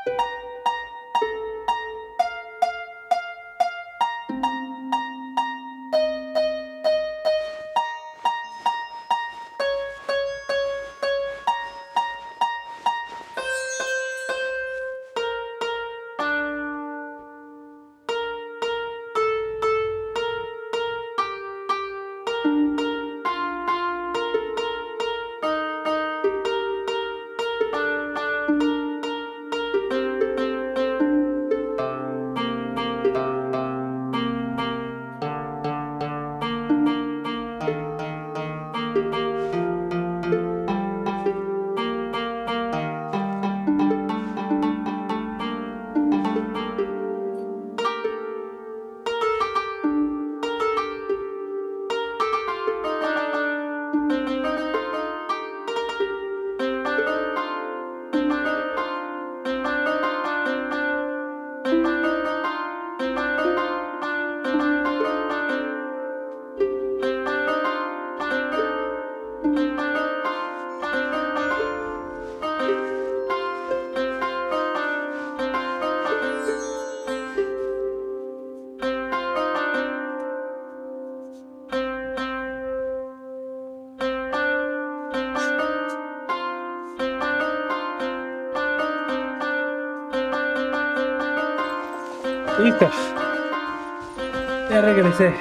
Listo. Ya regresé.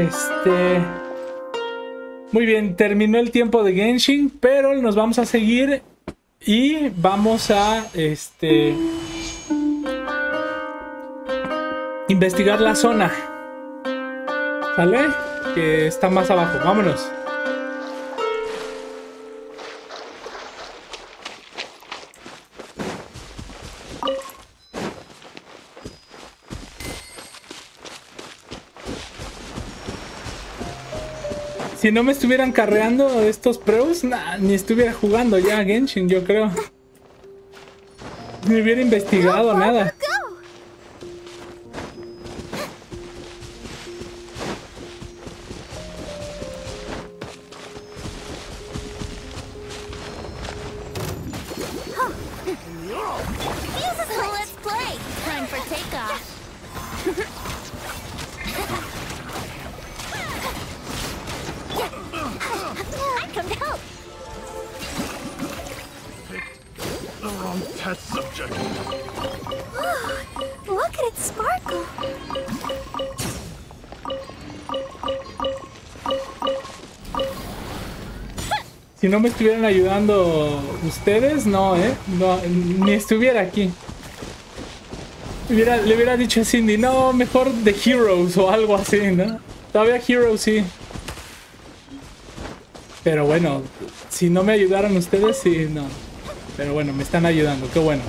Muy bien, terminó el tiempo de Genshin, pero nos vamos a seguir y vamos a investigar la zona. ¿Sale? Que está más abajo. Vámonos. Si no me estuvieran carreando estos pros, ni estuviera jugando ya Genshin, yo creo. Ni hubiera investigado nada. Si no me estuvieran ayudando ustedes, no, no, ni estuviera aquí. Le hubiera dicho a Cindy, no, mejor The Heroes o algo así, ¿no? Todavía Heroes sí. Pero bueno, si no me ayudaran ustedes, sí, no. Pero bueno, me están ayudando, qué bueno.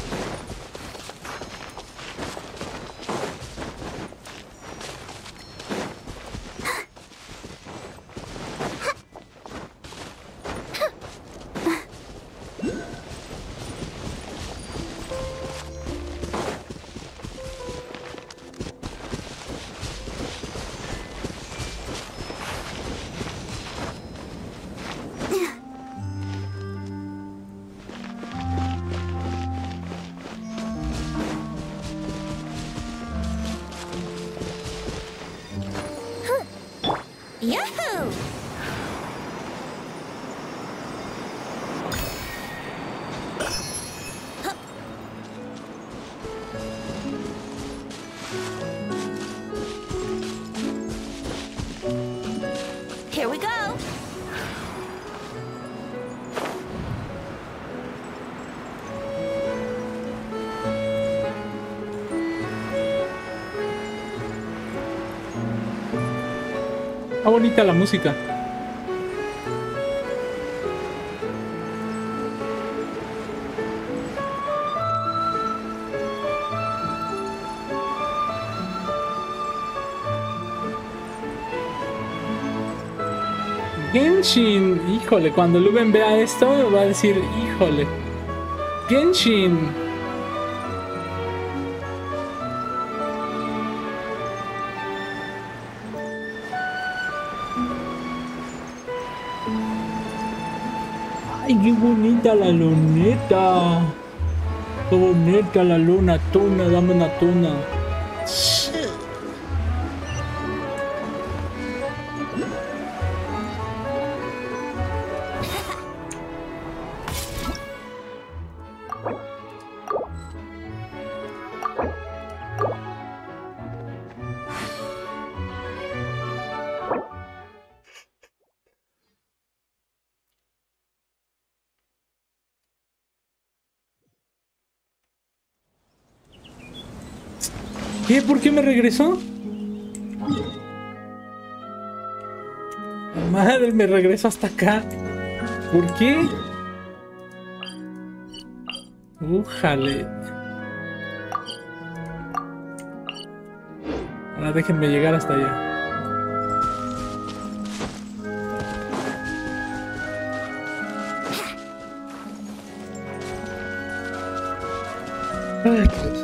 Here we go. Está bonita la música. Genshin, híjole, cuando Luben vea esto va a decir, híjole, Genshin. Ay, qué bonita la luneta. Qué bonita la luna, tuna, dame una tuna. ¿Qué? ¿Por qué me regresó? Madre, me regresó hasta acá. ¿Por qué? Újale. Ahora déjenme llegar hasta allá. Ay, Dios.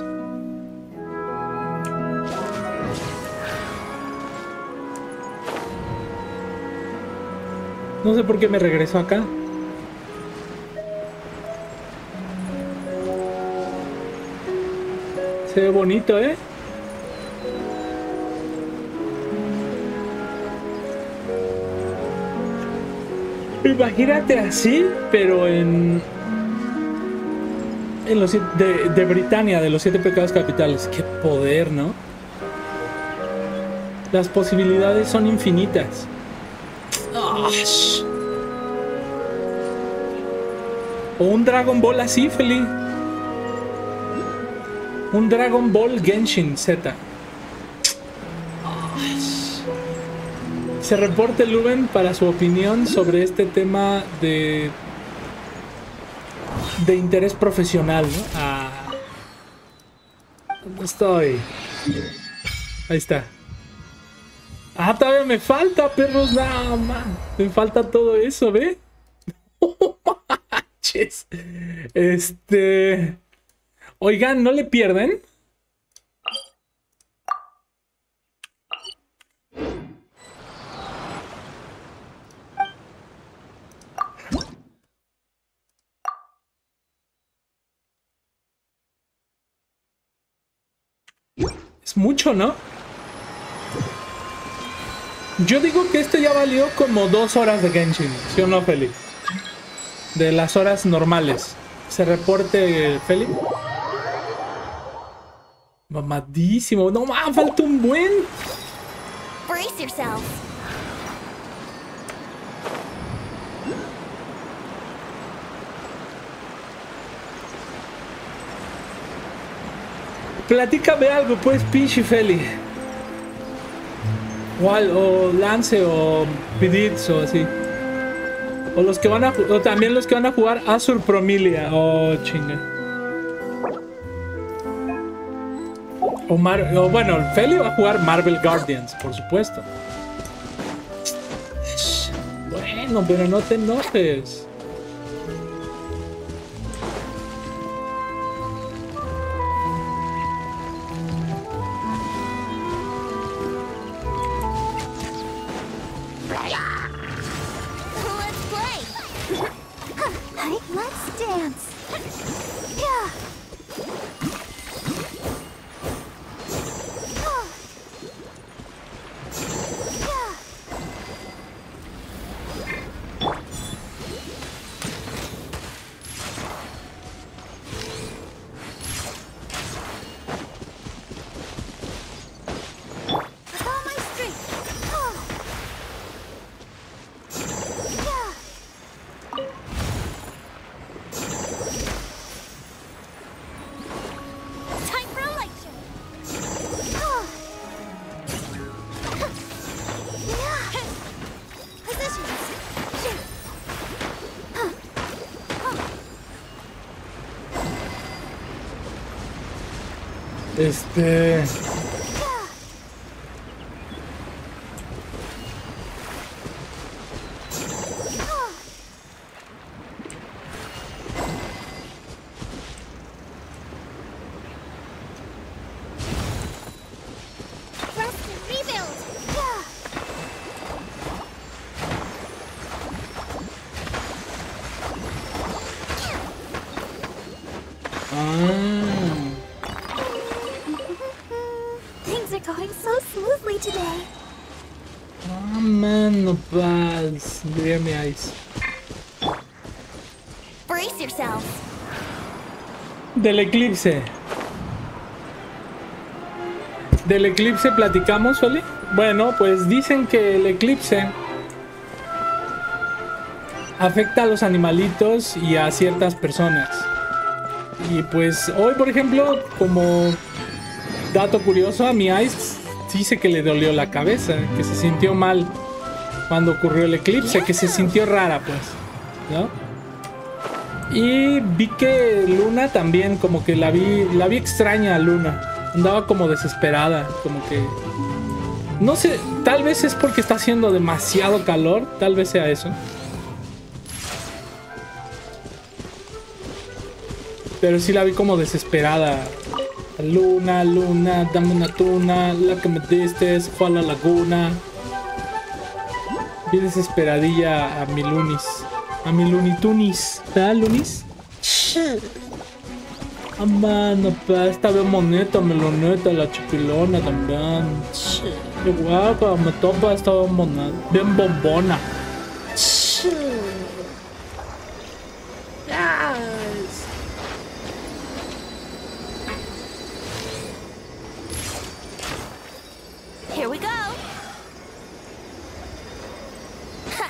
No sé por qué me regresó acá. Se ve bonito, ¿eh? Imagínate así, pero en los de Britannia, de los 7 pecados capitales. Qué poder, ¿no? Las posibilidades son infinitas. O un Dragon Ball así, Feli. Un Dragon Ball Genshin Z. Se reporte Luben para su opinión sobre este tema de interés profesional, ¿no? ¿Dónde estoy? Ahí está. Ah, todavía me falta, perros. Nada más. Me falta todo eso, ¿ve? Manches. Oigan, ¿no le pierden? Es mucho, ¿no? Yo digo que esto ya valió como 2 horas de Genshin, ¿sí o no, Feli? De las horas normales. ¿Se reporte, Feli? Mamadísimo. No, falta un buen. Brace yourself. Platícame algo, pues, pinche Feli. O Lance o Piditz o así. O los que van a o también los que van a jugar Azur Promilia. Oh, chinga. O bueno, Feli va a jugar Marvel Guardians, por supuesto. Bueno, pero no te enojes. today. Ah, mano, paz. Diría mi Ice. Brace yourselves. Del eclipse. ¿Del eclipse platicamos, Oli? Bueno, pues dicen que el eclipse afecta a los animalitos y a ciertas personas. Y pues hoy, por ejemplo, como dato curioso, a mi Ice dice que le dolió la cabeza, que se sintió mal cuando ocurrió el eclipse, que se sintió rara, pues, ¿no? Y vi que Luna también, como que la vi extraña a Luna. Andaba como desesperada, como que... No sé, tal vez es porque está haciendo demasiado calor, tal vez sea eso. Pero sí la vi como desesperada. Luna, Luna, dame una tuna, la que me diste fue a la laguna. Vi desesperadilla a mi Lunis. A mi Lunitunis. ¿Verdad, Lunis? Ah, mano, pa, esta bien bonita, meloneta, la chipilona también. Qué guapa, me topa esta bien bombona. Yes. Here we go. Ha.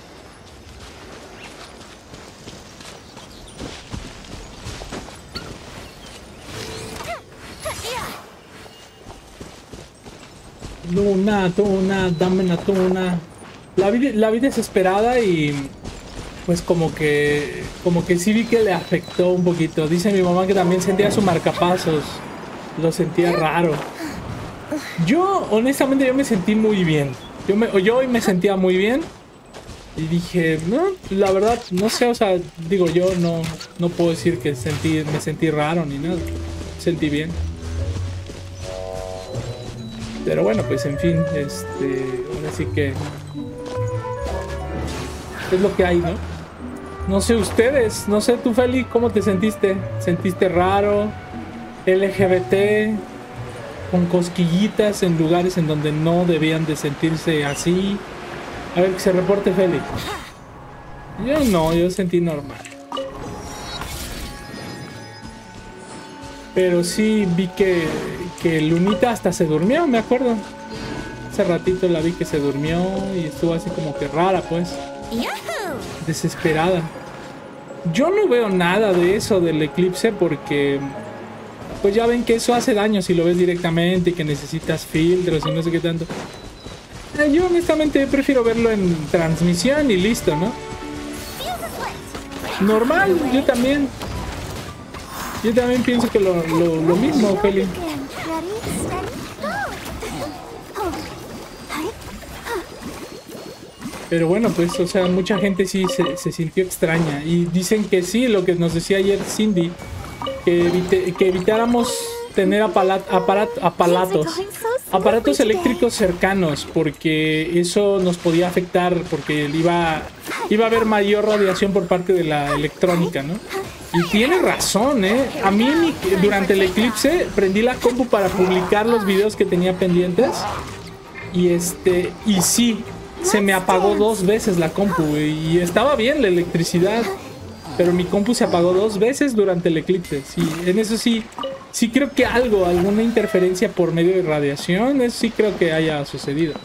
Luna, tuna, dame una tuna. La vi desesperada y pues como que sí vi que le afectó un poquito. Dice mi mamá que también sentía su marcapasos. Lo sentía raro. Yo, honestamente, yo me sentí muy bien. Yo hoy me sentía muy bien. Y dije, no, la verdad, no sé, o sea, digo, yo no puedo decir que me sentí raro ni nada. Sentí bien. Pero bueno, pues en fin, ahora sí que es lo que hay, ¿no? No sé ustedes, no sé tú, Feli, ¿cómo te sentiste? ¿Sentiste raro? LGBT, con cosquillitas en lugares en donde no debían de sentirse así. A ver, que se reporte Feli. Yo sentí normal. Pero sí vi que Lunita hasta se durmió, me acuerdo. Hace ratito la vi que se durmió y estuvo así como que rara, pues. Yahoo! Desesperada. Yo no veo nada de eso del eclipse porque... Pues ya ven que eso hace daño si lo ves directamente y que necesitas filtros y no sé qué tanto. Yo honestamente prefiero verlo en transmisión y listo, ¿no? Normal, yo también. Yo también pienso que lo mismo, Feli. Ready, steady, go. Pero bueno, pues, o sea, mucha gente sí se sintió extraña. Y dicen que sí, lo que nos decía ayer Cindy, que evitáramos tener aparatos eléctricos cercanos, porque eso nos podía afectar, porque iba a haber mayor radiación por parte de la electrónica, ¿no? Y tiene razón, ¿eh? A mí durante el eclipse prendí la compu para publicar los videos que tenía pendientes. Y sí, se me apagó 2 veces la compu. Y estaba bien la electricidad, pero mi compu se apagó 2 veces durante el eclipse. Sí, en eso sí creo que alguna interferencia por medio de radiación, eso sí creo que haya sucedido.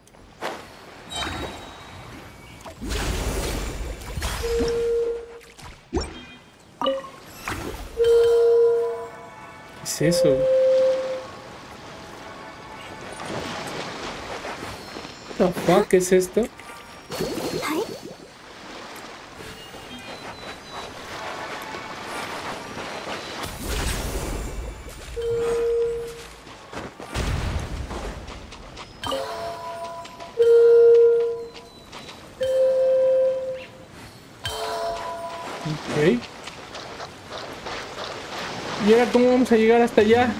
¿Qué es eso? What the fuck, ¿qué es esto? Ok. ¿Y ahora cómo vamos a llegar hasta allá?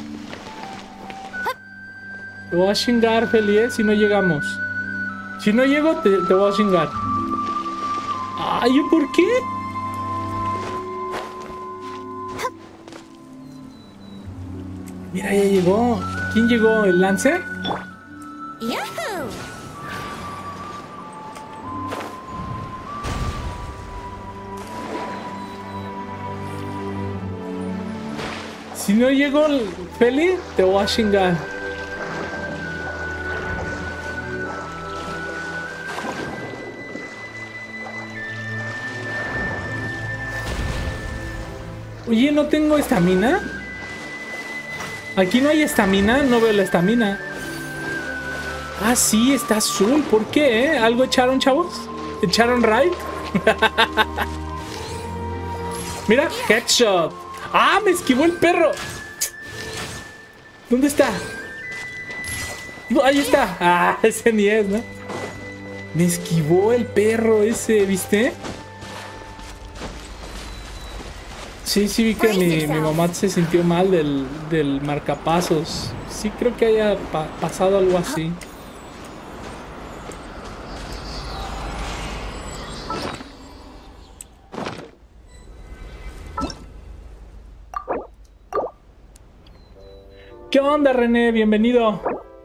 Te voy a chingar, Feli, si no llegamos. Si no llego, te voy a chingar. Ay, ¿por qué? Mira, ya llegó. ¿Quién llegó? ¿El Lancer? Yahoo! Si no llego, Feli, te voy a chingar. Oye, ¿no tengo estamina? Aquí no hay estamina, no veo la estamina. Ah, sí, está azul. ¿Por qué, ¿Algo echaron, chavos? ¿Echaron raid? Mira, headshot. ¡Ah, me esquivó el perro! ¿Dónde está? No, ahí está. Ah, ese ni es, ¿no? Me esquivó el perro ese, ¿viste? Sí, vi que mi mamá se sintió mal del marcapasos. Sí, creo que haya pasado algo así. ¿Qué onda, René? Bienvenido.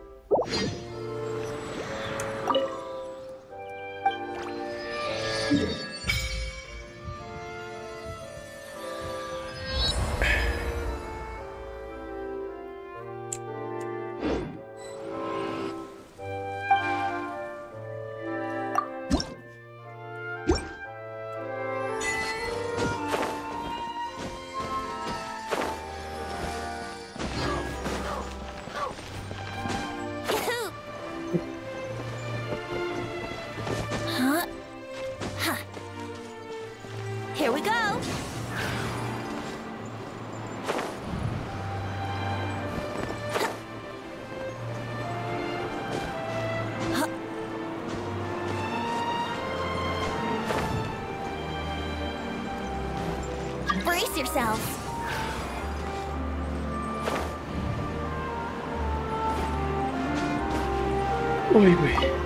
Here we go. Brace yourself. Uy, güey.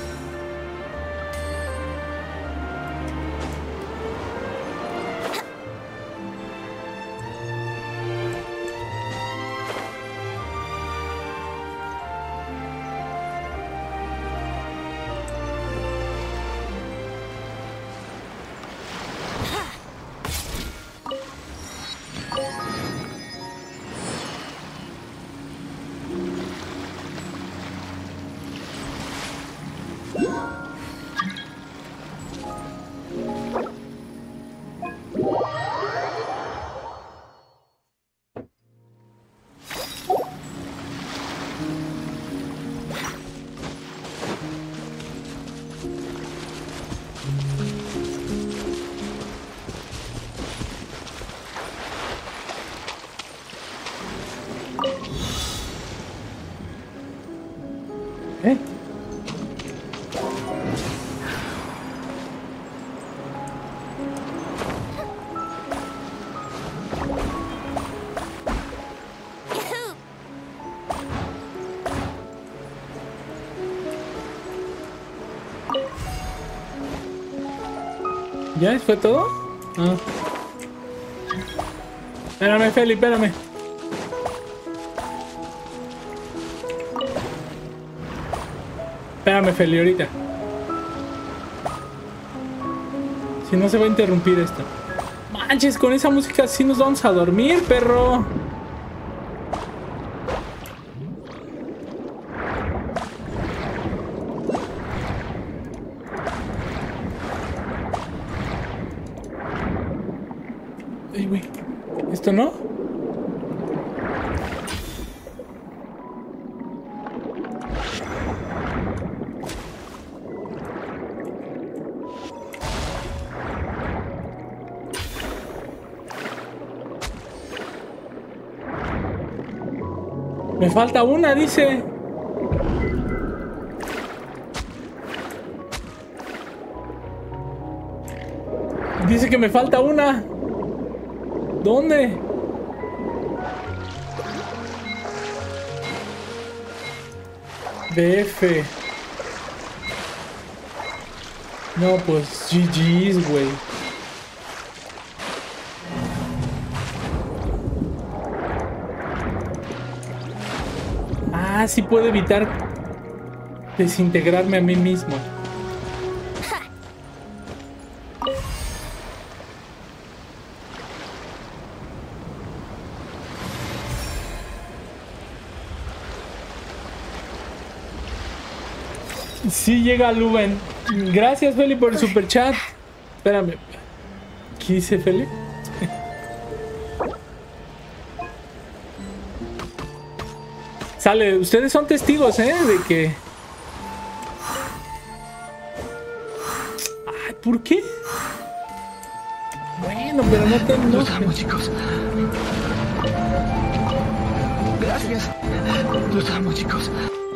¿Ya fue todo? Ah. Espérame, Feli, espérame. Espérame, Feli, ahorita. Si no se va a interrumpir esto. Manches, con esa música sí nos vamos a dormir, perro. Ay, güey. ¿Esto no? Me falta una, dice. Dice que me falta una. ¿Dónde? DF. No, pues GG's, güey. Ah, sí puedo evitar desintegrarme a mí mismo. Sí llega Luben. Gracias, Feli, por el super chat. Espérame. ¿Qué dice Feli? Sale, ustedes son testigos, de que... Ay, ¿por qué? Bueno, pero no te enojes. Los amo, chicos. Gracias. Los amo, chicos.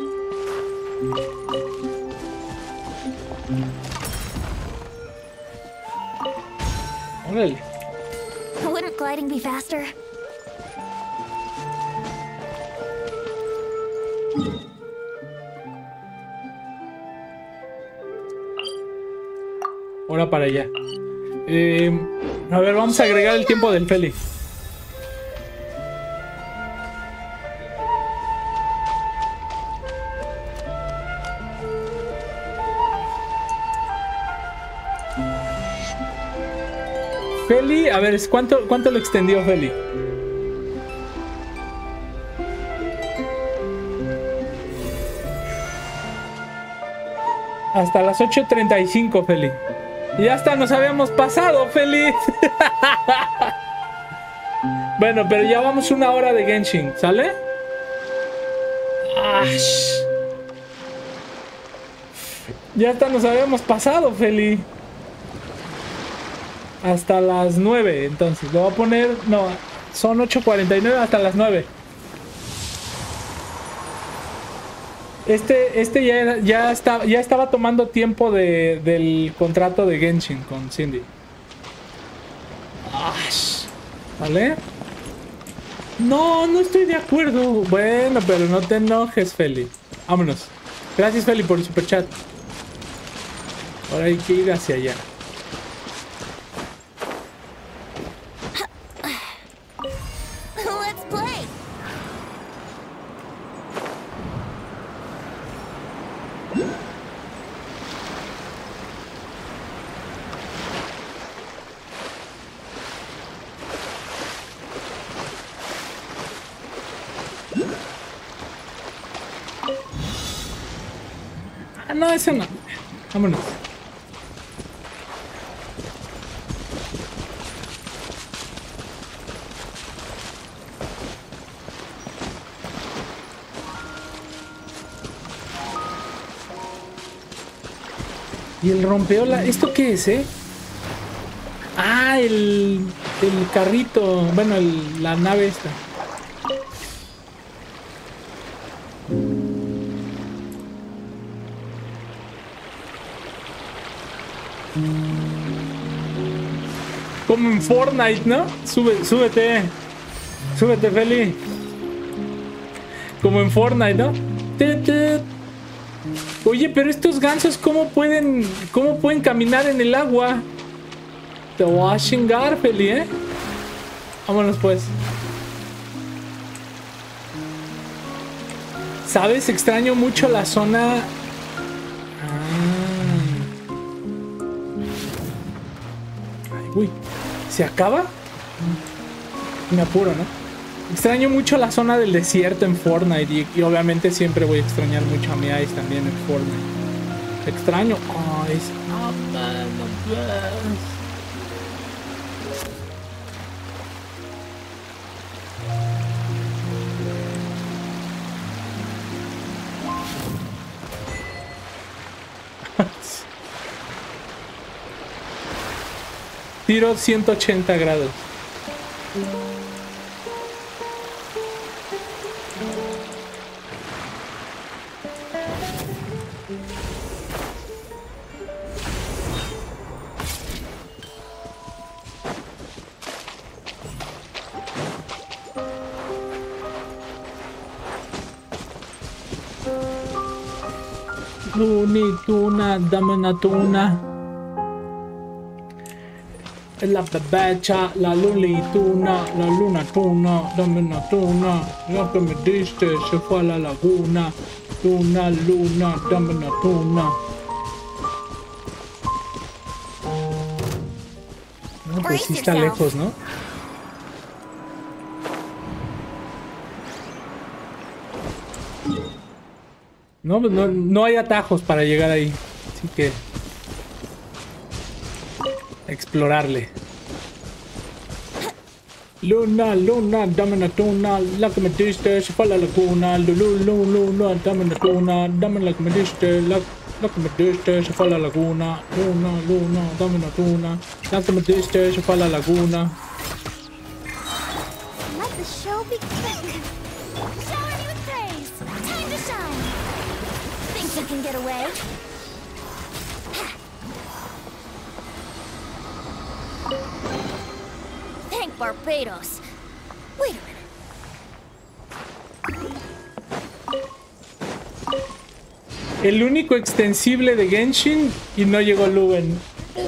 Órale. Wouldn't gliding be faster? Ahora para allá. A ver, vamos a agregar el tiempo del Feli. Feli, a ver, ¿cuánto lo extendió Feli? Hasta las 8:35, Feli. Y ya hasta nos habíamos pasado, Feli. Bueno, pero ya vamos 1 hora de Genshin, ¿sale? Ash. Ya hasta nos habíamos pasado, Feli. Hasta las 9, entonces. Lo voy a poner... No, son 8:49 hasta las 9. Este ya estaba tomando tiempo del contrato de Genshin con Cindy. ¿Vale? No estoy de acuerdo. Bueno, pero no te enojes, Feli. Vámonos. Gracias, Feli, por el superchat. Ahora hay que ir hacia allá. Let's play. Ah, no, ese no. Vámonos. Y el rompeola, ¿esto qué es, Ah, el carrito, bueno, la nave esta. Como en Fortnite, ¿no? Súbete. Súbete, Feli. Como en Fortnite, ¿no? Oye, pero estos gansos, ¿cómo pueden caminar en el agua? Te voy a chingar, Feli, Vámonos, pues. ¿Sabes? Extraño mucho la zona... Ay, uy. ¿Se acaba? Me apuro, ¿no? Extraño mucho la zona del desierto en Fortnite y obviamente siempre voy a extrañar mucho a mi Ice también en Fortnite. Extraño Ice. Tiro 180 grados. Lunituna, dame una tuna. La bebecha, la lunituna, la luna tuna, dame una tuna. Lo que me diste se fue a la laguna. Luna, luna, dame una luna. No, pues sí está lejos, ¿no? No, pues no hay atajos para llegar ahí. Así que... explorarle. Luna, luna, dame una tuna, la que me diste, se fue a la laguna. Luna, dame una tuna, dame la que me diste, la que me diste, se fue a la laguna. Luna, luna, dame una tuna, la que me diste, se fue a la laguna. Let the show begin. Shower me with praise. Time to shine. Think you can get away? Thank Barbados. Wait a minute. El único extensible de Genshin y no llegó Luben.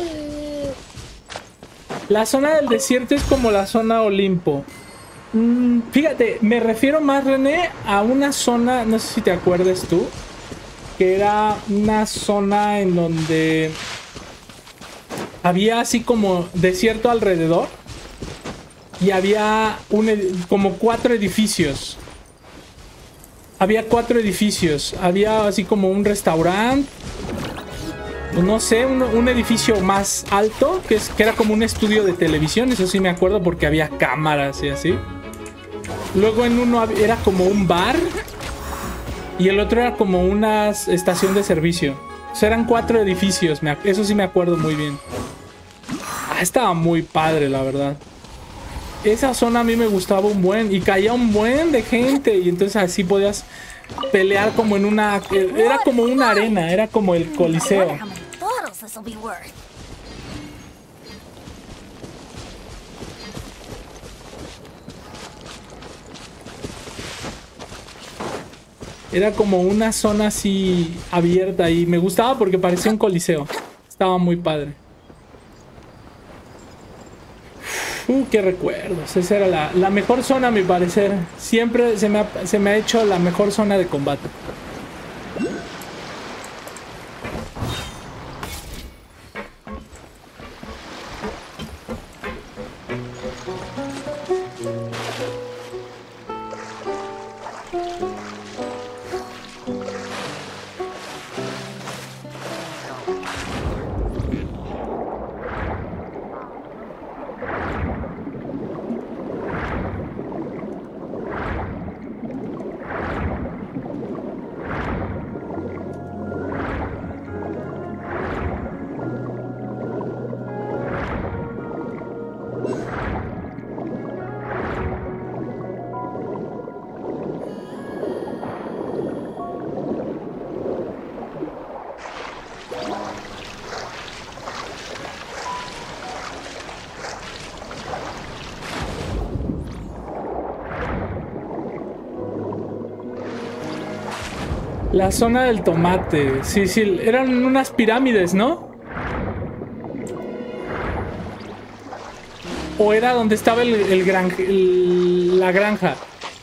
La zona del desierto es como la zona Olimpo. Fíjate, me refiero más, René, a una zona, no sé si te acuerdas tú, que era una zona en donde había así como desierto alrededor y había como 4 edificios. Había 4 edificios. Había así como un restaurante. No sé, un edificio más alto que era como un estudio de televisión. Eso sí me acuerdo porque había cámaras y así. Luego en uno era como un bar. Y el otro era como una estación de servicio. O sea, eran 4 edificios. Eso sí me acuerdo muy bien. Estaba muy padre, la verdad. Esa zona a mí me gustaba un buen. Y caía un buen de gente. Y entonces así podías pelear como en una... Era como una arena. Era como el Coliseo. Era como una zona así abierta. Y me gustaba porque parecía un coliseo. Estaba muy padre. Qué recuerdos. Esa era la mejor zona, a mi parecer. Siempre se me ha hecho la mejor zona de combate. La zona del tomate. Sí, sí, eran unas pirámides, ¿no? O era donde estaba la granja.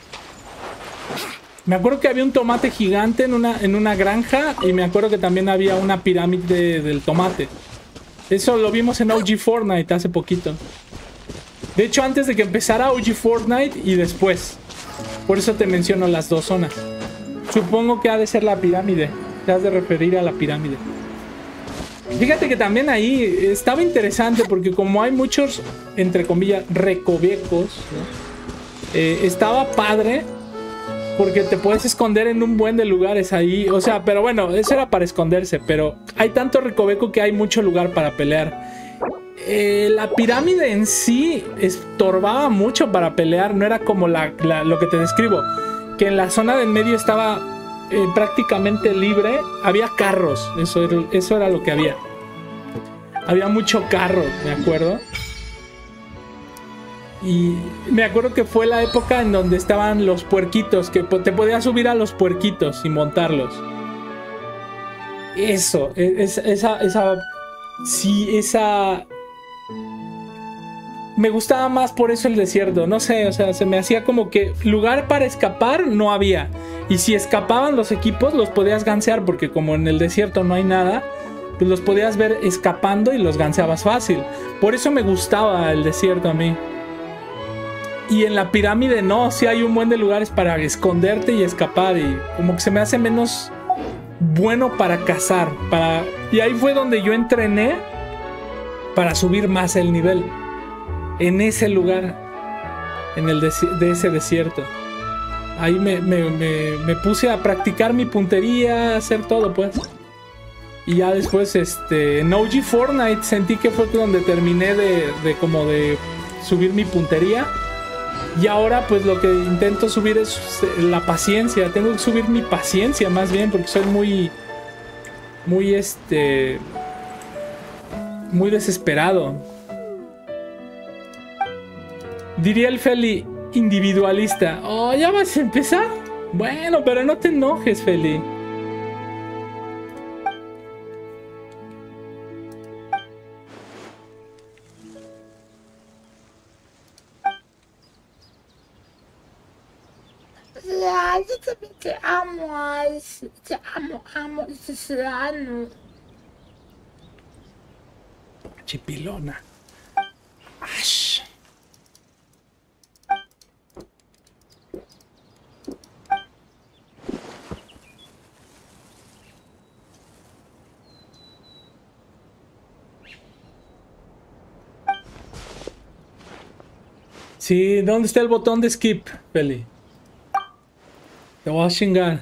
Me acuerdo que había un tomate gigante en una granja. Y me acuerdo que también había una pirámide del tomate. Eso lo vimos en OG Fortnite hace poquito. De hecho, antes de que empezara OG Fortnite y después. Por eso te menciono las dos zonas. Supongo que ha de ser la pirámide. Te has de referir a la pirámide. Fíjate que también ahí estaba interesante porque como hay muchos, entre comillas, recovecos, ¿no? Estaba padre porque te puedes esconder en un buen de lugares ahí. O sea, pero bueno, eso era para esconderse. Pero hay tanto recoveco que hay mucho lugar para pelear. La pirámide en sí estorbaba mucho para pelear. No era como lo que te describo. Que en la zona del medio estaba prácticamente libre. Había carros. Eso era lo que había. Había mucho carro, me acuerdo. Y me acuerdo que fue la época en donde estaban los puerquitos. Que te podías subir a los puerquitos y montarlos. Eso. Esa... Me gustaba más por eso el desierto, no sé, o sea, se me hacía como que lugar para escapar no había. Y si escapaban los equipos, los podías gansear, porque como en el desierto no hay nada, pues los podías ver escapando y los ganseabas fácil. Por eso me gustaba el desierto a mí. Y en la pirámide no, sí hay un buen de lugares para esconderte y escapar. Y como que se me hace menos bueno para cazar. Y ahí fue donde yo entrené para subir más el nivel. En ese lugar, de ese desierto. Ahí me puse a practicar mi puntería, a hacer todo, pues. Y ya después, en OG Fortnite sentí que fue donde terminé de subir mi puntería. Y ahora, pues, lo que intento subir es la paciencia. Tengo que subir mi paciencia, más bien, porque soy muy desesperado. Diría el Feli, individualista. Oh, ¿ya vas a empezar? Bueno, pero no te enojes, Feli. Yo también te amo, Alice. Te amo, Cesarano. Chipilona. Ash. Sí, ¿dónde está el botón de skip, Feli? Te voy a chingar.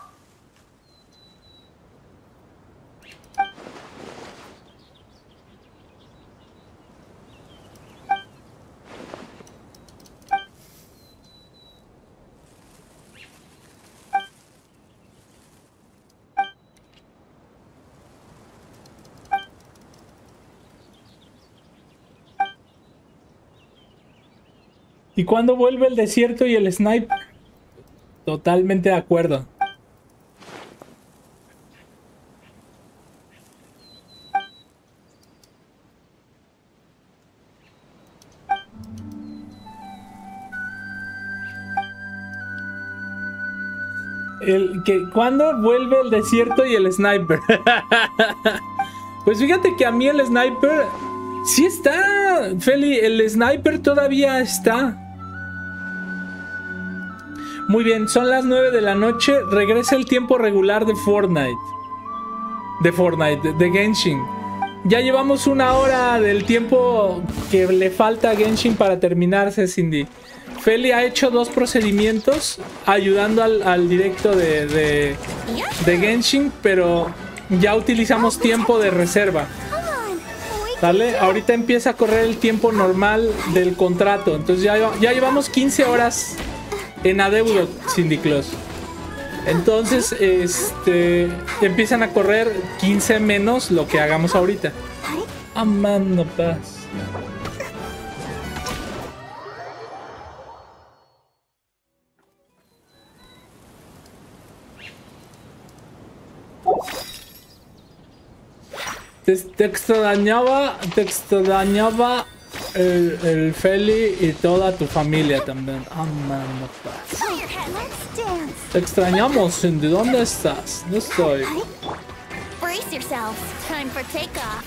¿Y cuándo vuelve el desierto y el sniper? Totalmente de acuerdo. ¿Cuándo vuelve el desierto y el sniper? Pues fíjate que a mí el sniper sí está, Feli, el sniper todavía está. Muy bien, son las 9 de la noche. Regresa el tiempo regular de Fortnite. De Genshin. Ya llevamos 1 hora del tiempo que le falta a Genshin para terminarse, Cindy. Feli ha hecho 2 procedimientos ayudando al directo de Genshin, pero ya utilizamos tiempo de reserva. ¿Vale? Ahorita empieza a correr el tiempo normal del contrato. Entonces ya llevamos 15 horas en adeudo, Cindy Claus. Entonces, empiezan a correr 15 menos lo que hagamos ahorita. Amando paz. Te extrañaba el Feli y toda tu familia también. Amando paz. Te extrañamos, Cindy. ¿Dónde estás? No estoy. Brace yourself. Time for takeoff.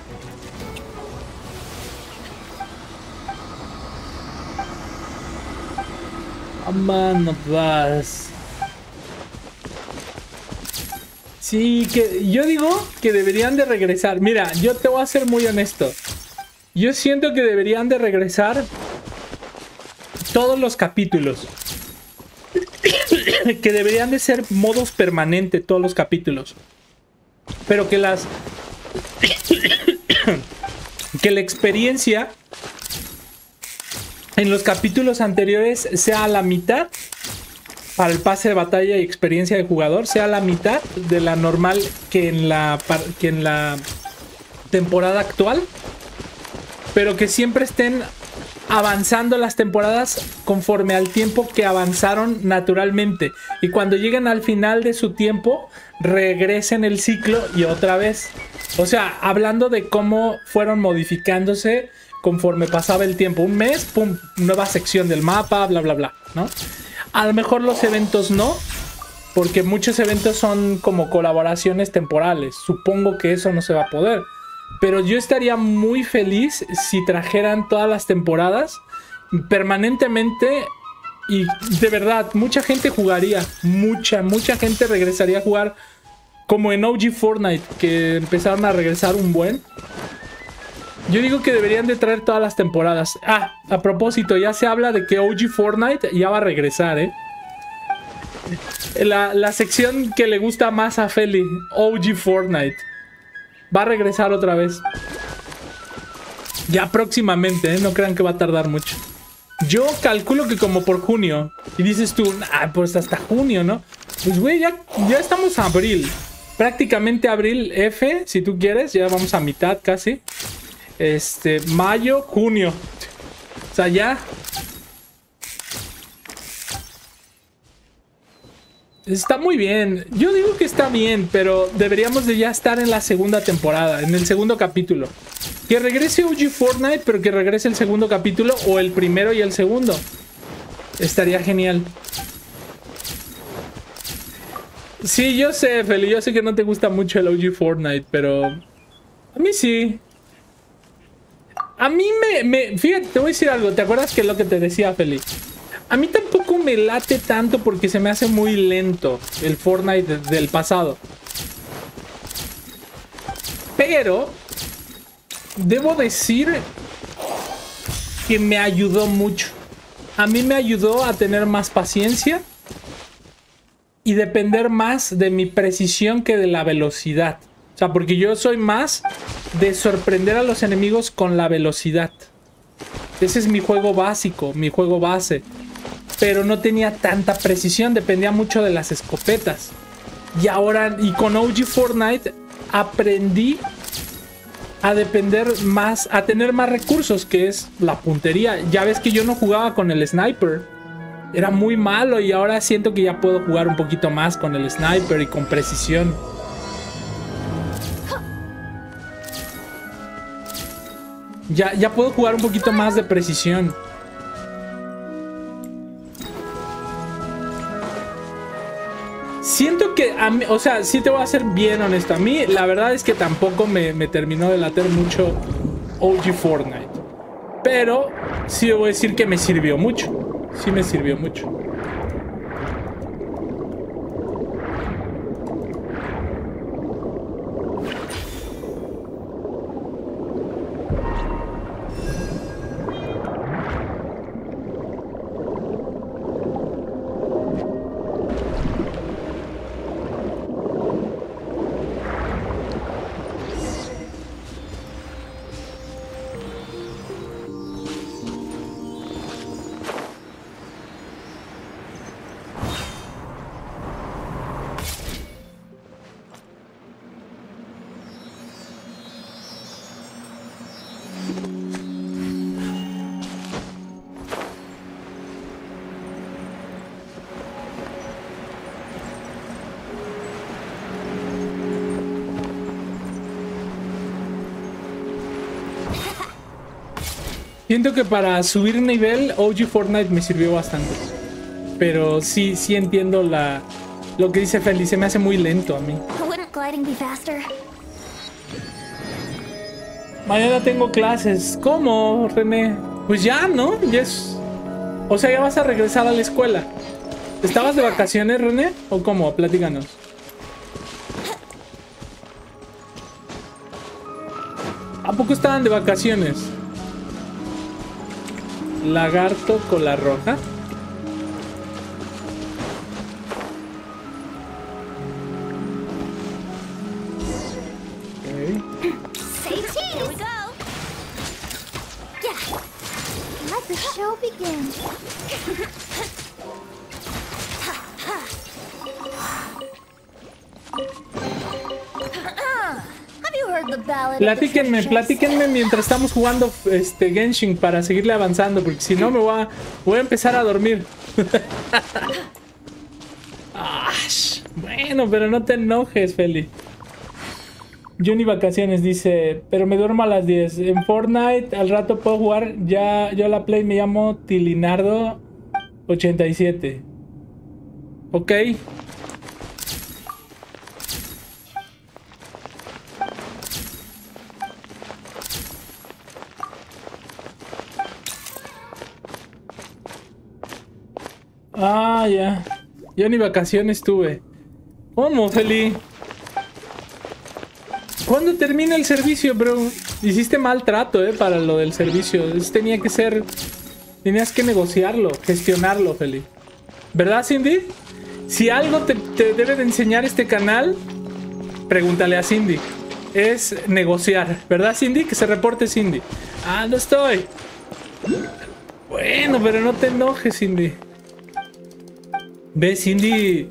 Amando paz. Sí, que yo digo que deberían de regresar. Mira, yo te voy a ser muy honesto. Yo siento que deberían de regresar todos los capítulos. Que deberían de ser modos permanentes todos los capítulos. Pero que la experiencia en los capítulos anteriores sea a la mitad. Para el pase de batalla y experiencia de jugador sea la mitad de la normal que en la temporada actual, pero que siempre estén avanzando las temporadas conforme al tiempo que avanzaron naturalmente, y cuando lleguen al final de su tiempo regresen el ciclo y otra vez, o sea, hablando de cómo fueron modificándose conforme pasaba el tiempo. Un mes, pum, nueva sección del mapa, bla bla bla, ¿no? A lo mejor los eventos no, Porque muchos eventos son como colaboraciones temporales. Supongo que eso no se va a poder. Pero yo estaría muy feliz si trajeran todas las temporadas permanentemente. Y de verdad, mucha gente jugaría. Mucha gente regresaría a jugar. Como en OG Fortnite, que empezaron a regresar un buen. Yo digo que deberían de traer todas las temporadas. Ah, a propósito, ya se habla de que OG Fortnite ya va a regresar, ¿eh? La sección que le gusta más a Feli, OG Fortnite, va a regresar otra vez. Ya próximamente, ¿eh? No crean que va a tardar mucho. Yo calculo que como por junio. Y dices tú, ah, pues hasta junio, ¿no? Pues güey, ya estamos a abril. Prácticamente abril F, si tú quieres. Ya vamos a mitad casi. Mayo, junio. O sea, ya. Está muy bien. Yo digo que está bien, pero deberíamos de ya estar en la segunda temporada, en el segundo capítulo. Que regrese OG Fortnite, pero que regrese el segundo capítulo o el primero y el segundo. Estaría genial. Sí, yo sé, Feli, yo sé que no te gusta mucho el OG Fortnite, pero a mí sí. A mí fíjate, te voy a decir algo. ¿Te acuerdas que es lo que te decía, Feli? A mí tampoco me late tanto porque se me hace muy lento el Fortnite del pasado. Pero debo decir que me ayudó mucho. A mí me ayudó a tener más paciencia y depender más de mi precisión que de la velocidad. O sea, porque yo soy más de sorprender a los enemigos con la velocidad. Ese es mi juego básico, mi juego base. Pero no tenía tanta precisión, dependía mucho de las escopetas. Y ahora, y con OG Fortnite, aprendí a depender más, a tener más recursos, que es la puntería. Ya ves que yo no jugaba con el sniper. Era muy malo y ahora siento que ya puedo jugar un poquito más con el sniper y con precisión. Ya puedo jugar un poquito más de precisión. Siento que, o sea, sí te voy a ser bien honesto. A mí, la verdad es que tampoco me terminó de latir mucho OG Fortnite. Pero sí debo decir que me sirvió mucho. Sí me sirvió mucho. Siento que para subir nivel OG Fortnite me sirvió bastante. Pero sí entiendo lo que dice Feli. Se me hace muy lento a mí. Mañana tengo clases. ¿Cómo, René? Pues ya, ¿no? Ya es... O sea, ya vas a regresar a la escuela. ¿Estabas de vacaciones, René? ¿O cómo? Platícanos. ¿A poco estaban de vacaciones? Lagarto cola roja. Okay. Say cheese. Here we go. Yeah. Let the show begin. Platíquenme mientras estamos jugando Genshin para seguirle avanzando, porque si no me voy a empezar a dormir. Bueno, pero no te enojes, Feli. Juni Vacaciones dice, pero me duermo a las 10. En Fortnite al rato puedo jugar. Ya yo la play me llamo Tilinardo 87. Ok. Ah, ya. Yo ni vacaciones tuve. ¿Cómo, Feli? ¿Cuándo termina el servicio, bro? Hiciste mal trato, para lo del servicio. Eso tenía que ser... Tenías que negociarlo, gestionarlo, Feli. ¿Verdad, Cindy? Si algo te debe de enseñar este canal, pregúntale a Cindy. Es negociar. ¿Verdad, Cindy? Que se reporte Cindy. Ah, no estoy. Bueno, pero no te enojes, Cindy. ¿Ves, Cindy?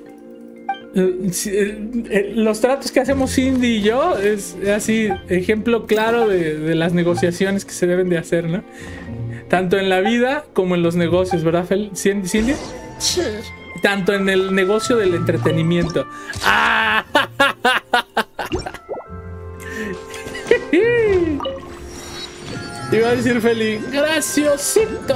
Los tratos que hacemos Cindy y yo es así, ejemplo claro de las negociaciones que se deben de hacer, ¿no? Tanto en la vida como en los negocios, ¿verdad, Cindy? Sí. Tanto en el negocio del entretenimiento. ¡Ah! Te iba a decir, Feli, graciosito,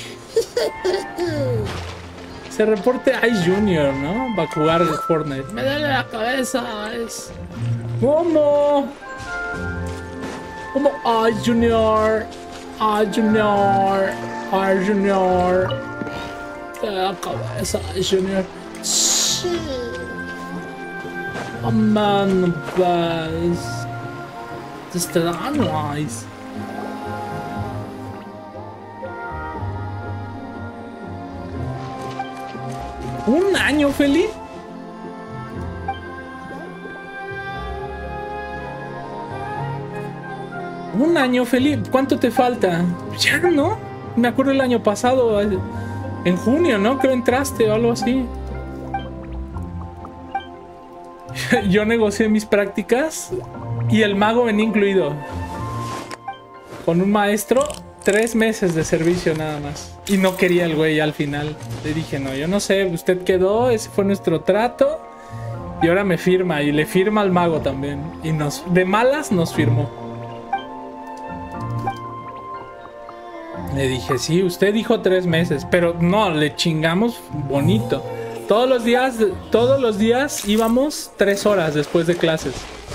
Se reporte Ice Junior, ¿no? Va a jugar Fortnite. Me duele la cabeza, ¿Cómo? ¿Cómo Ice Junior? Ice Junior. Ice Junior. Te duele la cabeza, Ice Junior. Sí. Oh man, pues. Te dan Ice. ¿Un año, Feli? ¿Un año, Feli? ¿Cuánto te falta? Ya, ¿no? Me acuerdo el año pasado, en junio, ¿no? Creo entraste o algo así. Yo negocié mis prácticas y el mago venía incluido. Con un maestro, 3 meses de servicio nada más. Y no quería el güey al final. Le dije, no, yo no sé, usted quedó, ese fue nuestro trato. Y ahora me firma, y le firma al mago también. Y de malas nos firmó. Le dije, sí, usted dijo 3 meses. Pero no, le chingamos bonito. Todos los días íbamos 3 horas después de clases.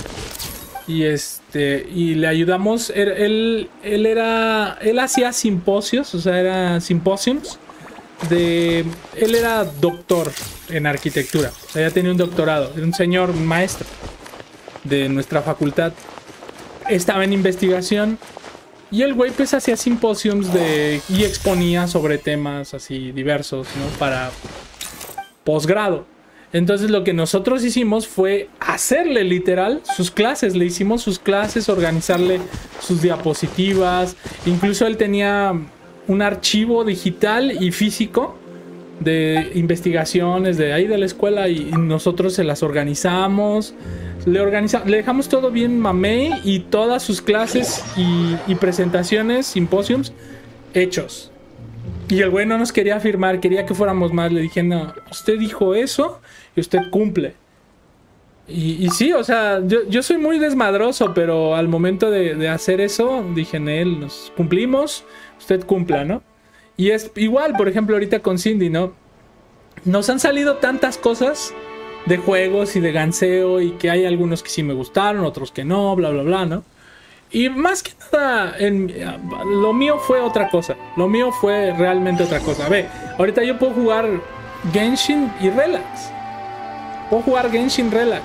Y le ayudamos. Él hacía simposios, o sea, era simposiums. Él era doctor en arquitectura, o sea, ya tenía un doctorado, era un señor maestro de nuestra facultad. Estaba en investigación y el güey pues hacía simposiums y exponía sobre temas así diversos, ¿no? Para posgrado. Entonces lo que nosotros hicimos fue hacerle literal sus clases. Le hicimos sus clases, organizarle sus diapositivas. Incluso él tenía un archivo digital y físico de investigaciones de ahí de la escuela y nosotros se las organizamos. Le dejamos todo bien mamey y todas sus clases y presentaciones, simposiums, hechos. Y el güey no nos quería firmar, quería que fuéramos más. Le dije, no, usted dijo eso y usted cumple. Y sí, o sea, yo soy muy desmadroso, pero al momento de hacer eso, dije en él, nos cumplimos, usted cumpla, ¿no? Y es igual, por ejemplo, ahorita con Cindy, ¿no? Nos han salido tantas cosas de juegos y de ganseo y que hay algunos que sí me gustaron, otros que no, bla, bla, bla, ¿no? Y más que nada, lo mío fue otra cosa. Lo mío fue realmente otra cosa. Ve, ahorita yo puedo jugar Genshin y Relax. Puedo jugar Genshin Relax.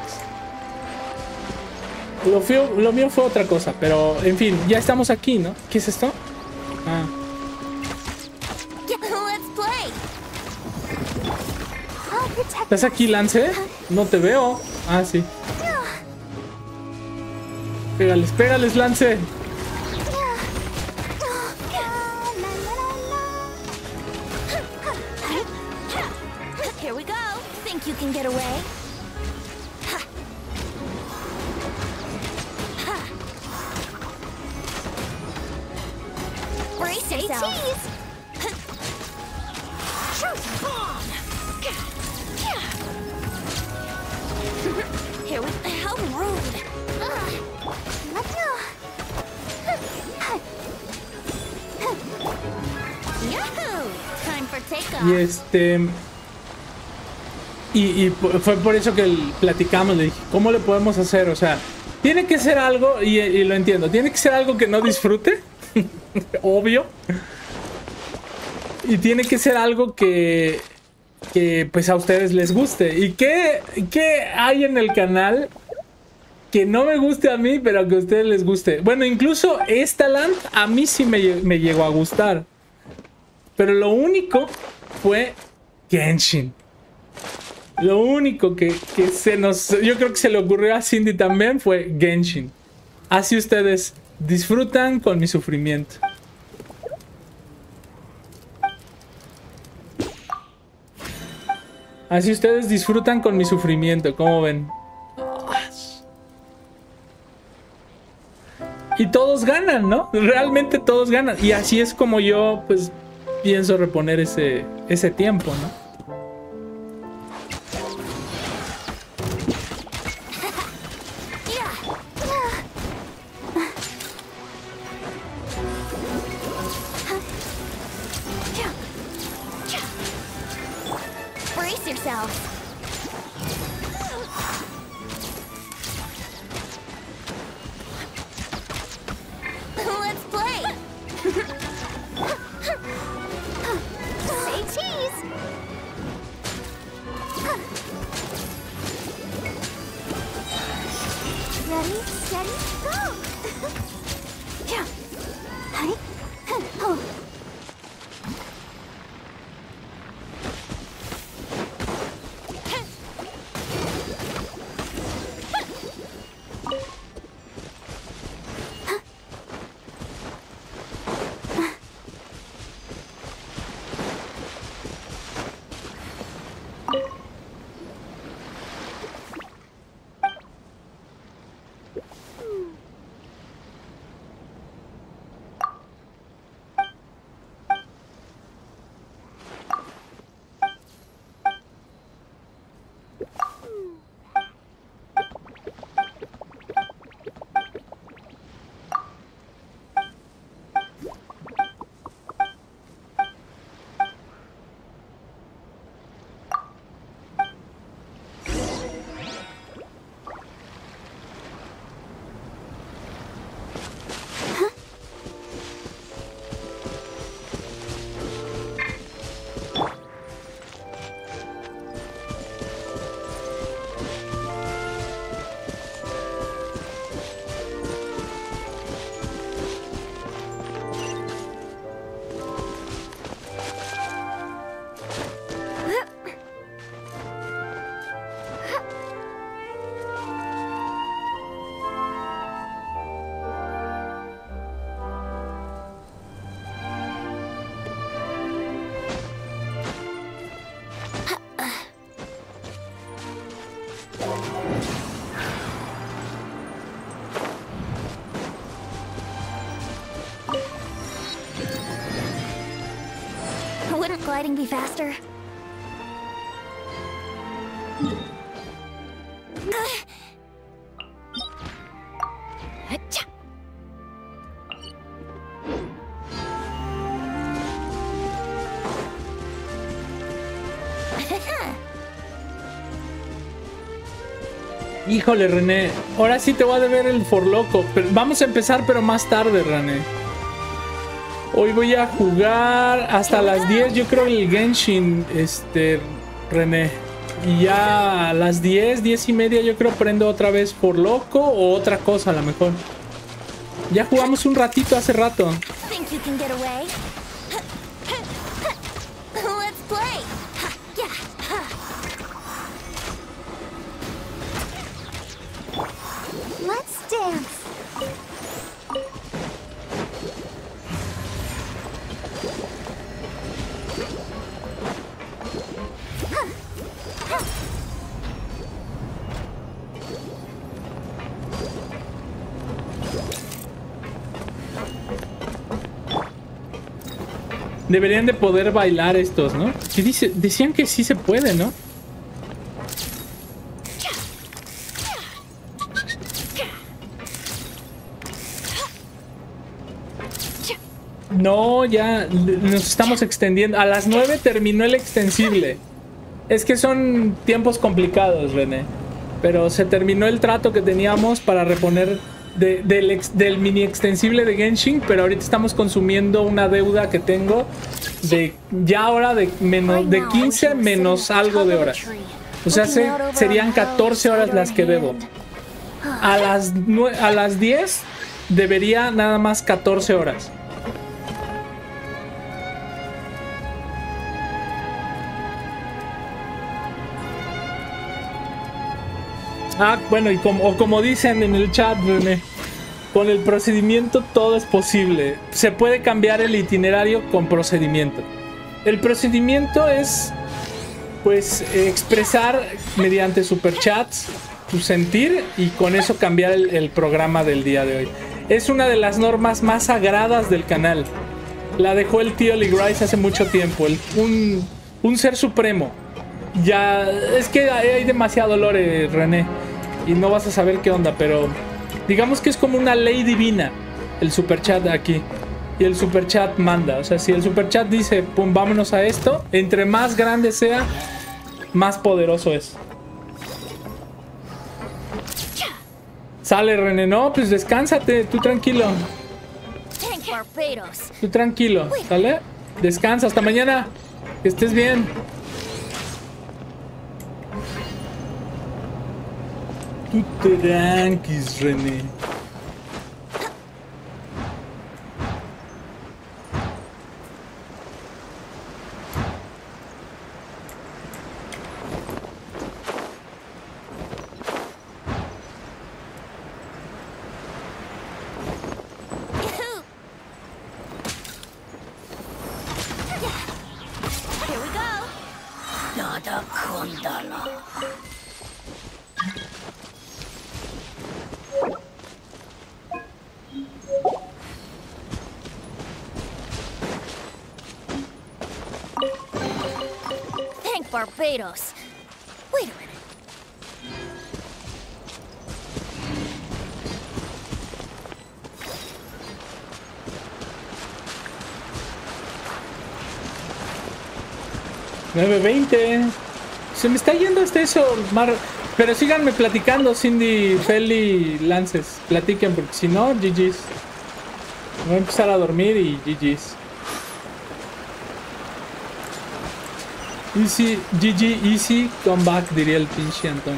Lo mío fue otra cosa. Pero, en fin, ya estamos aquí, ¿no? ¿Qué es esto? Ah. ¿Estás aquí, Lance? No te veo. Ah, sí. Pégales, pégales, Lance. Here we go. Think you can get away? Brace yourself. Here we go. How rude. Y fue por eso que platicamos. Le dije, ¿cómo le podemos hacer? O sea, tiene que ser algo, y lo entiendo, tiene que ser algo que no disfrute, obvio. Y tiene que ser algo que que pues a ustedes les guste. ¿Y qué hay en el canal que no me guste a mí, pero que a ustedes les guste? Bueno, incluso esta Land a mí sí me llegó a gustar. Pero lo único fue Genshin. Lo único que yo creo que se le ocurrió a Cindy también fue Genshin. Así ustedes disfrutan con mi sufrimiento. Así ustedes disfrutan con mi sufrimiento, ¿cómo ven? Y todos ganan, ¿no? Realmente todos ganan. Y así es como yo, pues, pienso reponer ese tiempo, ¿no? Brace yourself. Let's play. Say cheese. Ready, steady, go. Yeah. Hi. Oh. Wouldn't gliding be faster? Híjole, René, ahora sí te voy a deber el forloco. Pero vamos a empezar, pero más tarde, René. Hoy voy a jugar hasta las 10, yo creo, el Genshin, René. Y ya a las 10, 10 y media, yo creo, prendo otra vez forloco o otra cosa, a lo mejor. Ya jugamos un ratito hace rato. Think you can get away? Let's play. Let's dance. Deberían de poder bailar estos, ¿no? ¿Qué dice? Decían que sí se puede, ¿no? No, ya nos estamos extendiendo. A las 9 terminó el extensible. Es que son tiempos complicados, René. Pero se terminó el trato que teníamos para reponer del mini extensible de Genshin, pero ahorita estamos consumiendo una deuda que tengo de ya ahora de 15 menos algo de horas. O sea, serían 14 horas las que debo. A las 10 debería nada más 14 horas. Ah, bueno, y como dicen en el chat, René, con el procedimiento todo es posible. Se puede cambiar el itinerario con procedimiento. El procedimiento es, pues, expresar mediante superchats tu sentir y con eso cambiar el programa del día de hoy. Es una de las normas más sagradas del canal. La dejó el tío Lee Grice hace mucho tiempo. Un ser supremo. Ya, es que hay demasiado lore, René, y no vas a saber qué onda, pero digamos que es como una ley divina el superchat aquí. Y el superchat manda. O sea, si el superchat dice, pum, vámonos a esto, entre más grande sea, más poderoso es. Sale, René. No, pues descánsate, tú tranquilo. Tú tranquilo, ¿sale? Descansa, hasta mañana. Que estés bien. Tú tranquis, René. Barbados. Wait a minute. $9.20. Se me está yendo hasta eso, pero síganme platicando, Cindy, Feli, Lances. Platiquen, porque si no, GG's. Voy a empezar a dormir y GG's. Easy, GG, easy, come back, diría el pinche Antonio.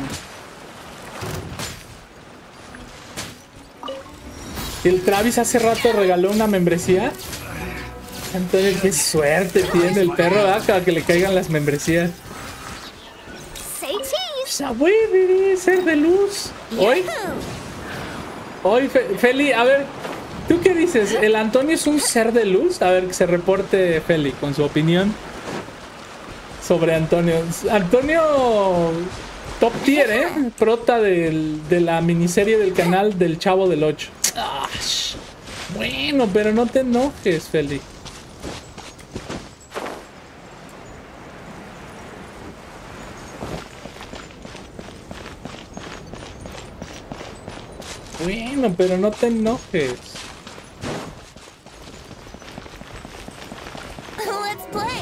El Travis hace rato regaló una membresía. Antonio, qué suerte tiene el perro, ¿verdad? Para que le caigan las membresías. Ser de luz. Hoy, Feli, a ver, ¿tú qué dices? ¿El Antonio es un ser de luz? A ver, que se reporte Feli con su opinión sobre Antonio. Antonio, top tier, ¿eh? Prota de la miniserie del canal del Chavo del 8. Bueno, pero no te enojes, Feli. Bueno, pero no te enojes. Let's play.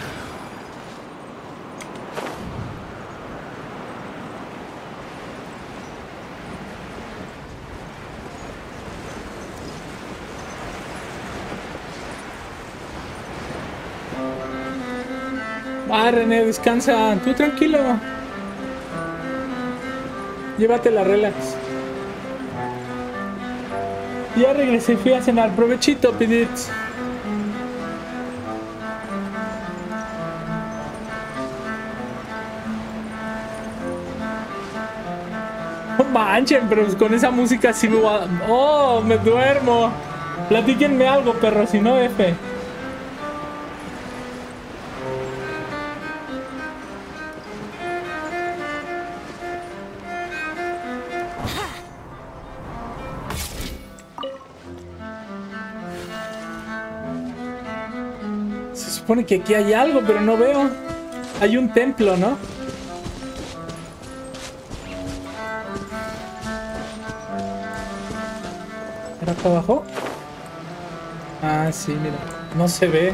Ah, René, descansa. Tú tranquilo. Llévate la relax. Ya regresé, fui a cenar. Provechito, Piditz. No manchen, pero con esa música sí me voy a... ¡Oh, me duermo! Platíquenme algo, perro, si no, F. Se supone que aquí hay algo, pero no veo. Hay un templo, ¿no? ¿Era acá abajo? Ah, sí, mira. No se ve.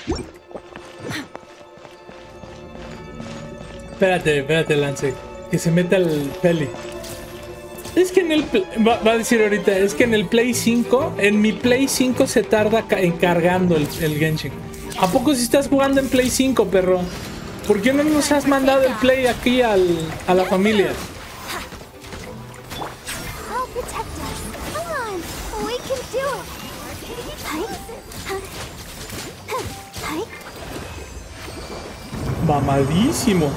Espérate, Lance. Que se meta el peli. Es que en el... Va a decir ahorita, es que en el Play 5, en mi Play 5 se tarda en cargando el Genshin. ¿A poco si estás jugando en Play 5, perro? ¿Por qué no nos has mandado el Play aquí a la familia? I'll protect us. Come on, we can do it. Hi. Mamadísimos.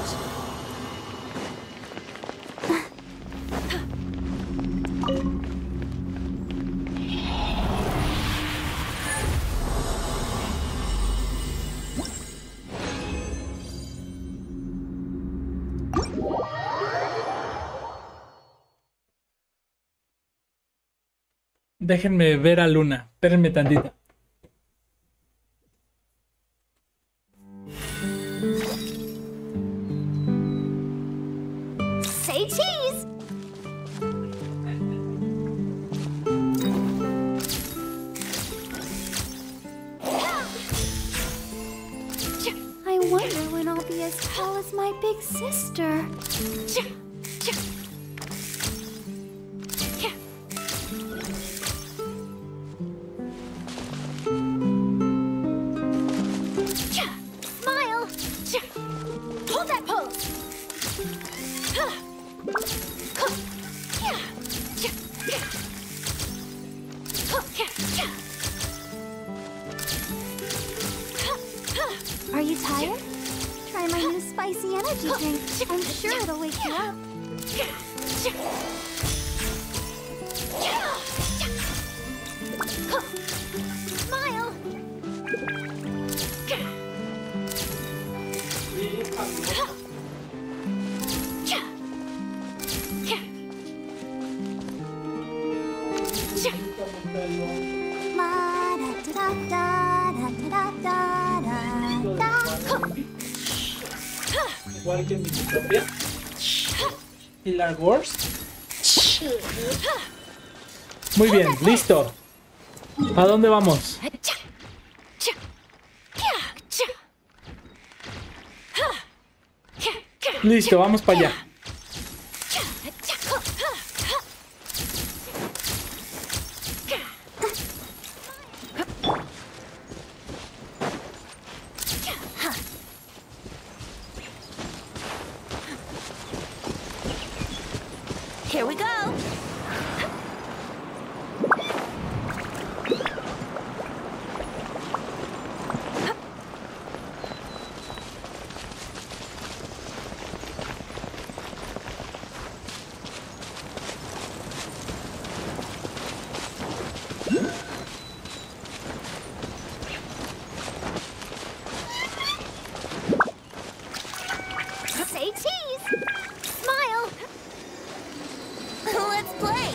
Déjenme ver a Luna. Espérenme tantito. Say cheese. I wonder when I'll be as tall as my big sister. Smile. Hold that pose. Are you tired? Try my new spicy energy drink. I'm sure it'll wake you up. Smile. Igual que mi propia. Pilar Wars. Muy bien, listo. ¿A dónde vamos? Listo, vamos para allá. Here we go. Say cheese. Smile. Let's play.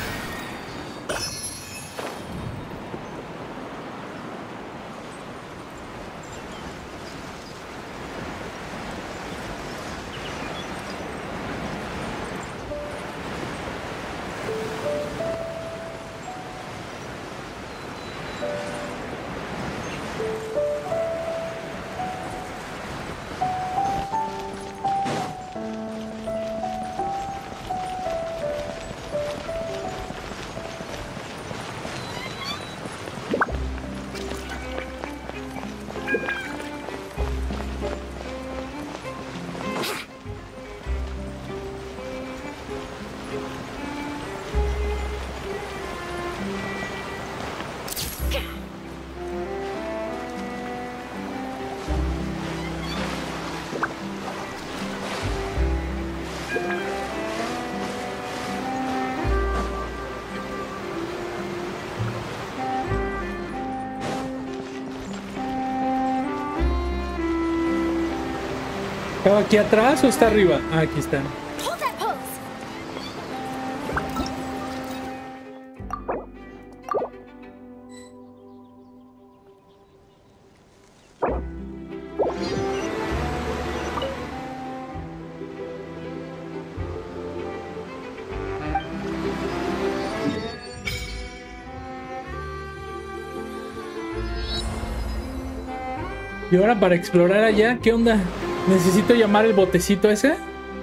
¿Estaba aquí atrás o está arriba? Ah, aquí están. Hold that pose. Y ahora para explorar allá, ¿qué onda? ¿Necesito llamar el botecito ese?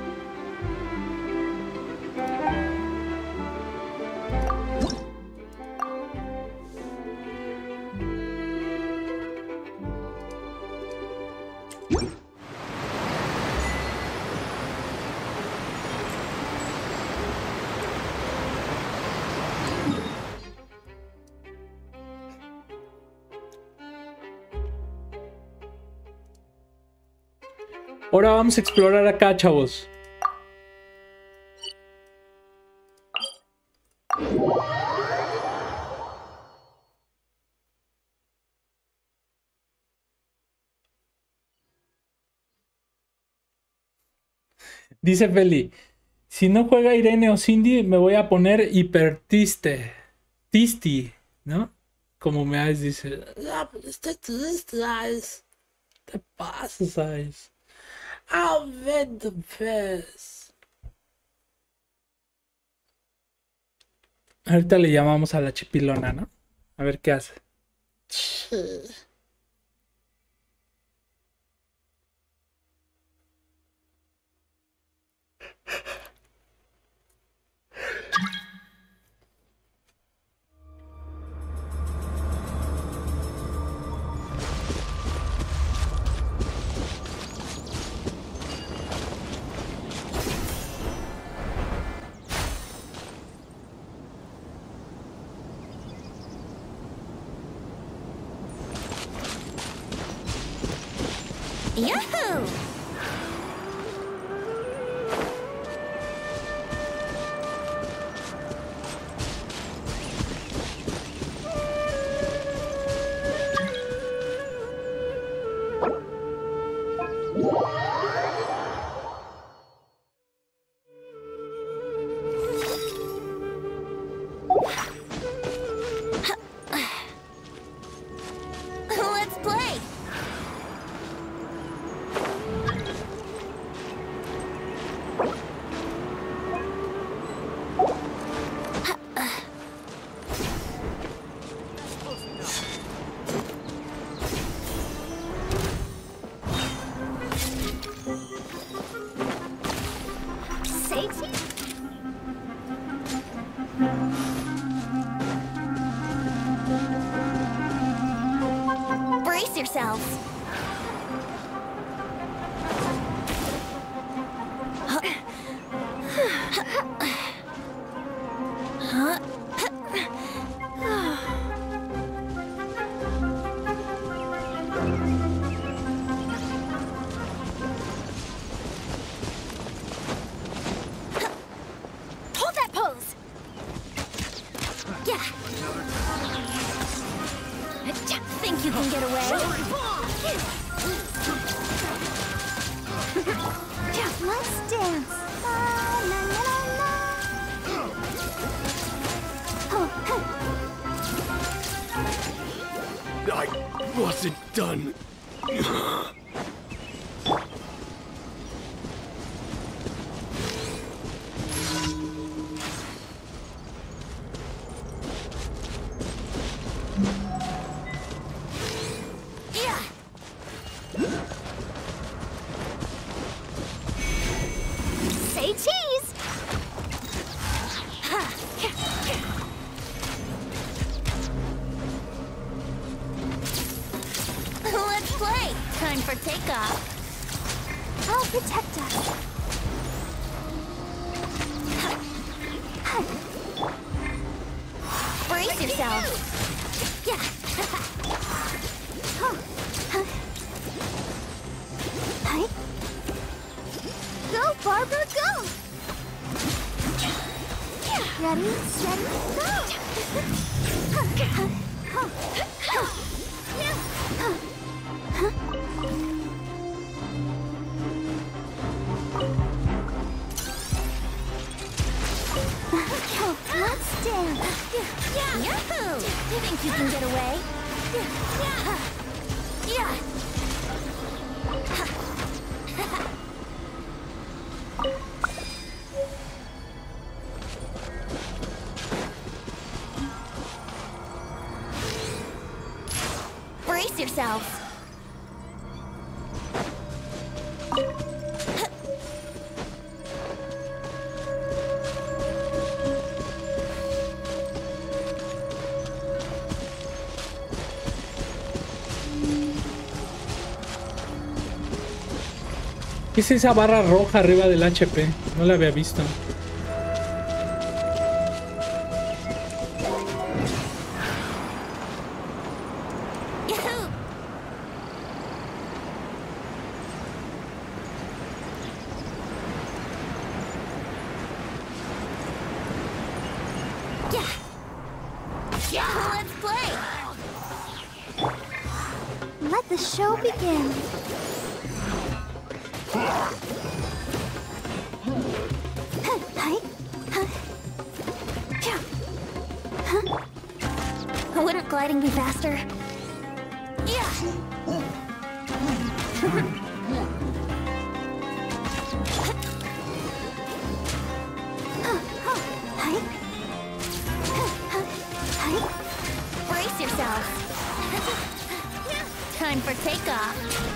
Ahora vamos a explorar acá, chavos. Dice Feli, si no juega Irene o Cindy, me voy a poner hiper triste. Tisti, ¿no? Como me haces, dice. Ah, pero está triste, ¿sabes? ¿Qué te pasa, sabes? I'll bet the best. Ahorita le llamamos a la chipilona, ¿no? A ver qué hace. Yahoo! Let's play. Safety? Brace yourselves. Hold that pose. Yeah. Think you can get away? Let's dance. La, la, la, la. I wasn't done. Yeah. Say cheese. Let's play. Time for takeoff. I'll protect us. Brace yourself. Yeah. Hi. Go, Barbara, go! Ready, steady, go! Let's dance! Yahoo! Think you can get away? Yeah! Brace yourselves. ¿Qué es esa barra roja arriba del HP? No la había visto. Yahoo! Yeah. Let's play. Let the show begin. Wouldn't gliding be faster? Yeah. Brace yourself. Time for takeoff.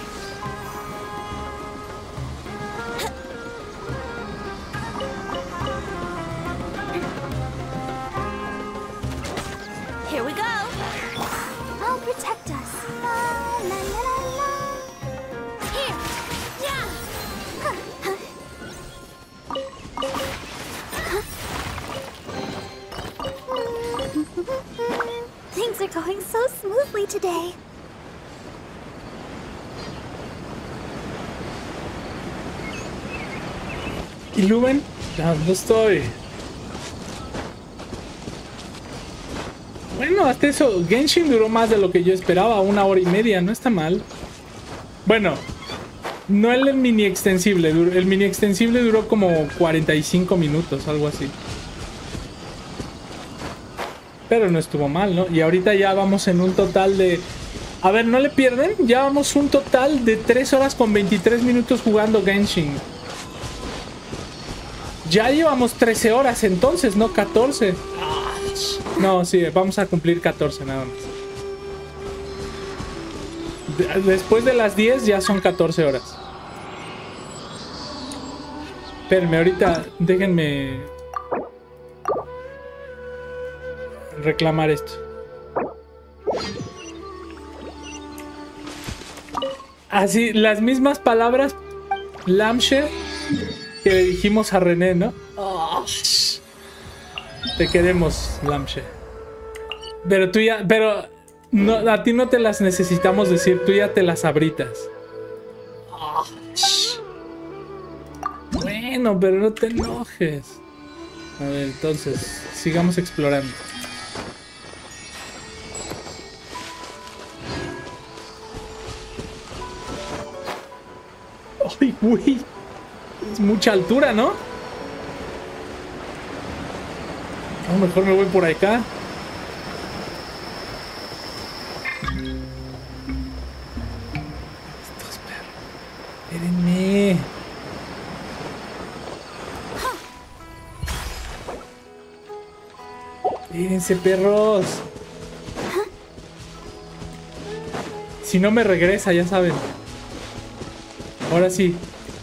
Here we go. I'll protect us. La, la, la, la, la. Here. Yeah. Things are going so smoothly today. ¿Y Lumen? Ya no estoy. Bueno, hasta eso, Genshin duró más de lo que yo esperaba, 1 hora y media, no está mal. Bueno, no el mini extensible, el mini extensible duró como 45 minutos, algo así. Pero no estuvo mal, ¿no? Y ahorita ya vamos en un total de... A ver, ¿no le pierden? Ya vamos un total de 3 horas con 23 minutos jugando Genshin. Ya llevamos 13 horas entonces, ¿no? 14. No, sí, vamos a cumplir 14 nada más. Después de las 10 ya son 14 horas. Espérenme, ahorita déjenme reclamar esto. Así, las mismas palabras, Lamche, que le dijimos a René, ¿no? Oh, te queremos, Lamche. Pero tú ya... Pero no, a ti no te las necesitamos decir. Tú ya te las abritas. Oh, bueno, pero no te enojes. A ver, entonces, sigamos explorando. Ay, güey. Es mucha altura, ¿no? A lo mejor me voy por acá. Estos perros. Espérenme. Espérense, perros. Si no me regresa, ya saben. Ahora sí.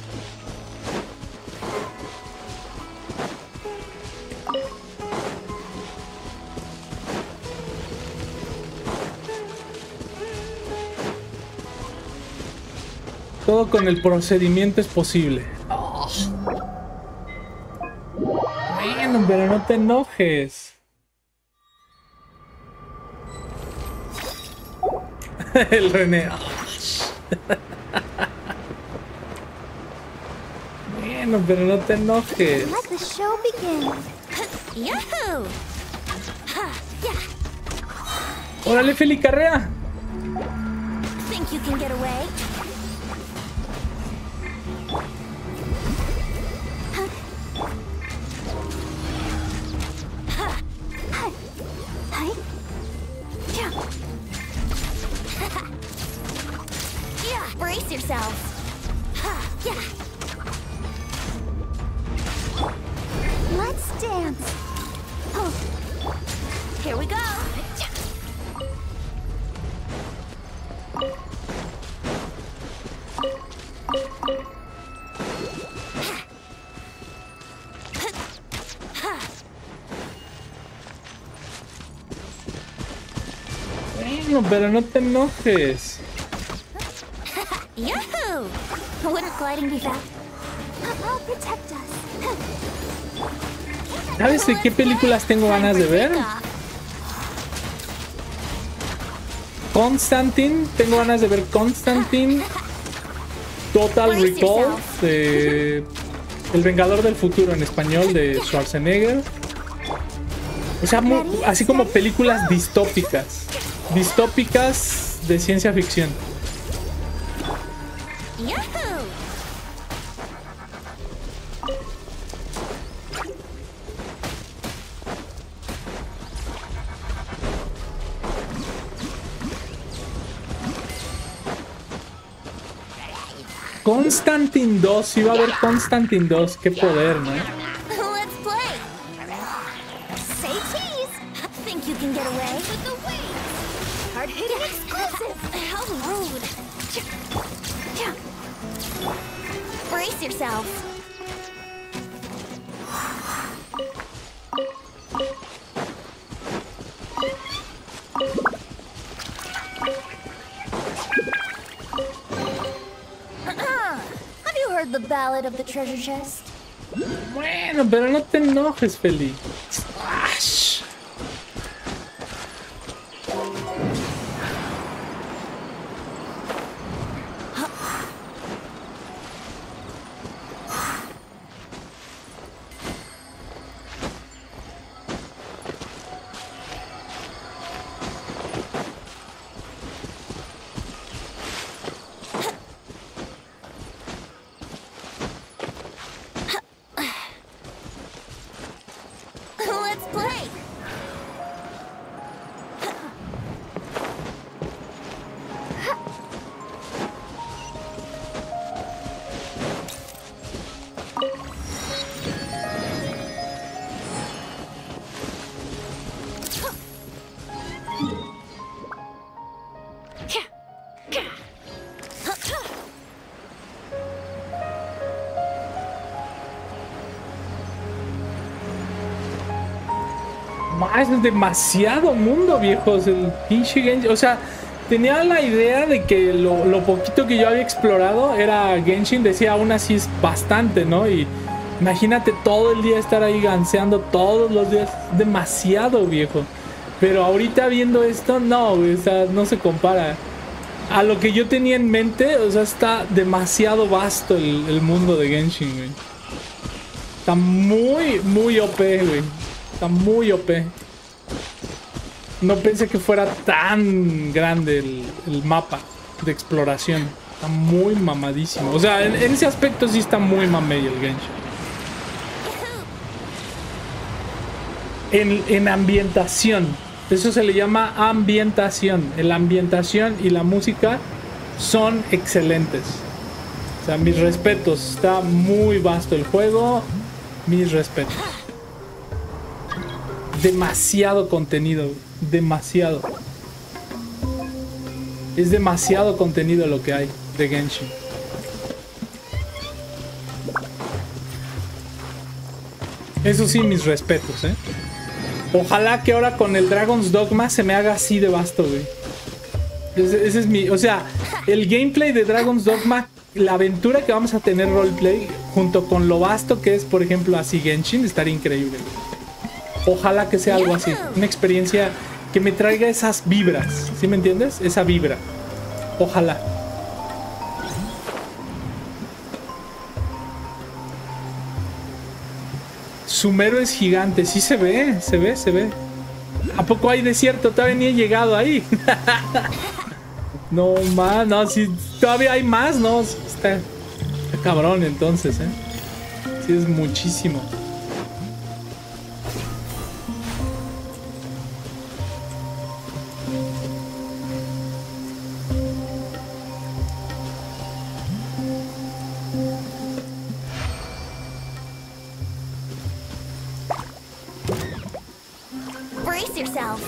Todo con el procedimiento es posible. Oh. Bueno, pero no te enojes. El René. Bueno, pero no te enojes. Let the show begin. Yahoo! Órale, Feli, carrea. Think you can get away? Yeah, brace yourself. Yeah. Let's dance. Oh. Here we go. Bueno, pero no te enojes. Yahoo! Wouldn't gliding be fast? I'll protect us. ¿Sabes de qué películas tengo ganas de ver? Constantine, tengo ganas de ver Constantine, Total Recall, de El Vengador del Futuro en español, de Schwarzenegger. O sea, así como películas distópicas de ciencia ficción. Constantine 2, sí va a haber Constantine 2, qué poder, ¿no? Let's play. Say cheese. Think you can get away with the wings? Hard hitting exclusive. How rude. Brace yourself. The Ballad of the Treasure Chest. Bueno, pero no te enojes, Feli. Ash. Es demasiado mundo, viejos. El pinche Genshin. O sea, tenía la idea de que lo poquito que yo había explorado era Genshin. Decía, aún así es bastante, ¿no? Y imagínate todo el día estar ahí ganseando todos los días. Demasiado, viejo. Pero ahorita viendo esto, no, o sea, no se compara a lo que yo tenía en mente. O sea, está demasiado vasto el mundo de Genshin, güey. Está muy OP, güey. Está muy OP. No pensé que fuera tan grande el mapa de exploración. Está muy mamadísimo. O sea, en ese aspecto sí está muy mamey el Genshin. En ambientación. Eso se le llama ambientación. La ambientación y la música son excelentes. O sea, mis respetos. Está muy vasto el juego. Mis respetos. Demasiado contenido. Demasiado. Es demasiado contenido lo que hay de Genshin. Eso sí, mis respetos, ¿eh? Ojalá que ahora con el Dragon's Dogma se me haga así de vasto, güey. Ese es mi... O sea, el gameplay de Dragon's Dogma, la aventura que vamos a tener roleplay, junto con lo vasto que es, por ejemplo, así Genshin, estaría increíble, güey. Ojalá que sea algo así. Una experiencia que me traiga esas vibras. ¿Sí me entiendes? Esa vibra. Ojalá. Sumero es gigante. Sí se ve, se ve, se ve. ¿A poco hay desierto? Todavía ni he llegado ahí. No, más, no, sí, todavía hay más, ¿no? Está cabrón entonces, ¿eh? Sí, es muchísimo. Brace yourselves.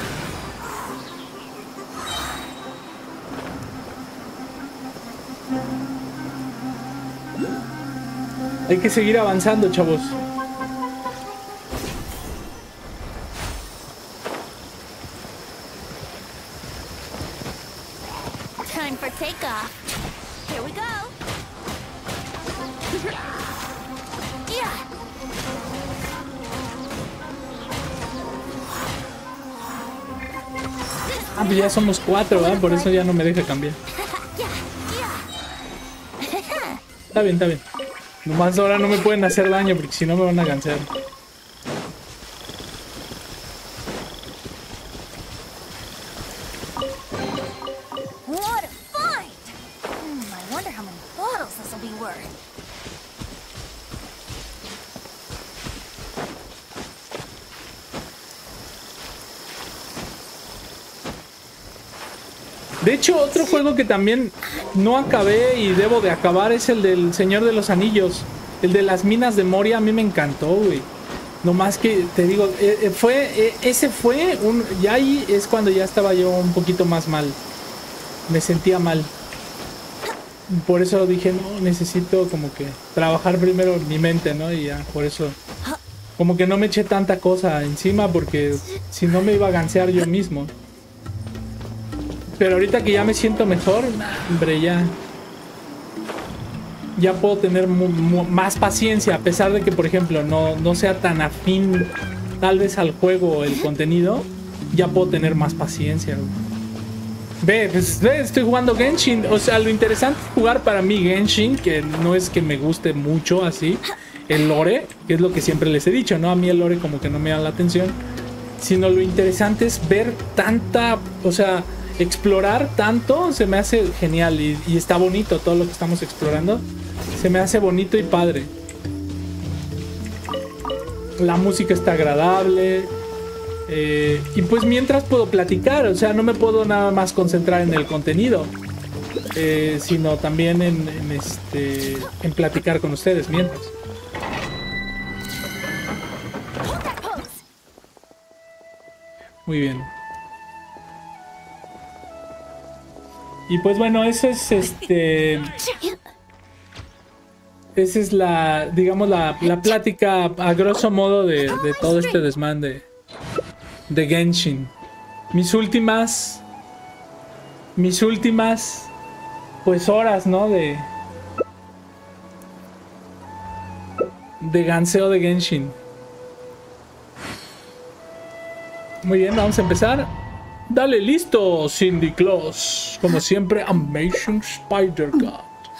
Hay que seguir avanzando, chavos. Time for takeoff. Here we go. Ah, pues ya somos 4, ¿verdad? Por eso ya no me deja cambiar. Está bien, está bien. Nomás ahora no me pueden hacer daño porque si no me van a gansear. What a find! I wonder how many bottles this will be worth. De hecho, otro juego que también no acabé y debo de acabar es el del Señor de los Anillos. El de las minas de Moria, a mí me encantó, güey. No más que, te digo, ese fue un... Ya ahí es cuando ya estaba yo un poquito más mal. Me sentía mal. Por eso dije, no, necesito como que trabajar primero mi mente, ¿no? Y ya, por eso... Como que no me eché tanta cosa encima porque si no me iba a gansear yo mismo. Pero ahorita que ya me siento mejor, hombre, ya puedo tener más paciencia. A pesar de que, por ejemplo, no sea tan afín tal vez al juego o el contenido, ya puedo tener más paciencia. Ve, estoy jugando Genshin. O sea, lo interesante es jugar para mí Genshin, que no es que me guste mucho así. El lore, que es lo que siempre les he dicho, ¿no? A mí el lore como que no me da la atención. Sino lo interesante es ver tanta, o sea... Explorar tanto se me hace genial y está bonito todo lo que estamos explorando. Se me hace bonito y padre. La música está agradable. Y pues mientras puedo platicar. O sea, no me puedo nada más concentrar en el contenido. Sino también en platicar con ustedes mientras. Muy bien. Y pues bueno, eso es esa es la, digamos, la plática a grosso modo de todo este desmán de Genshin. Mis últimas pues horas, ¿no? De ganseo de Genshin. Muy bien, vamos a empezar. Dale, listo, Cindy Claus. Como siempre, Amazing Spider-God.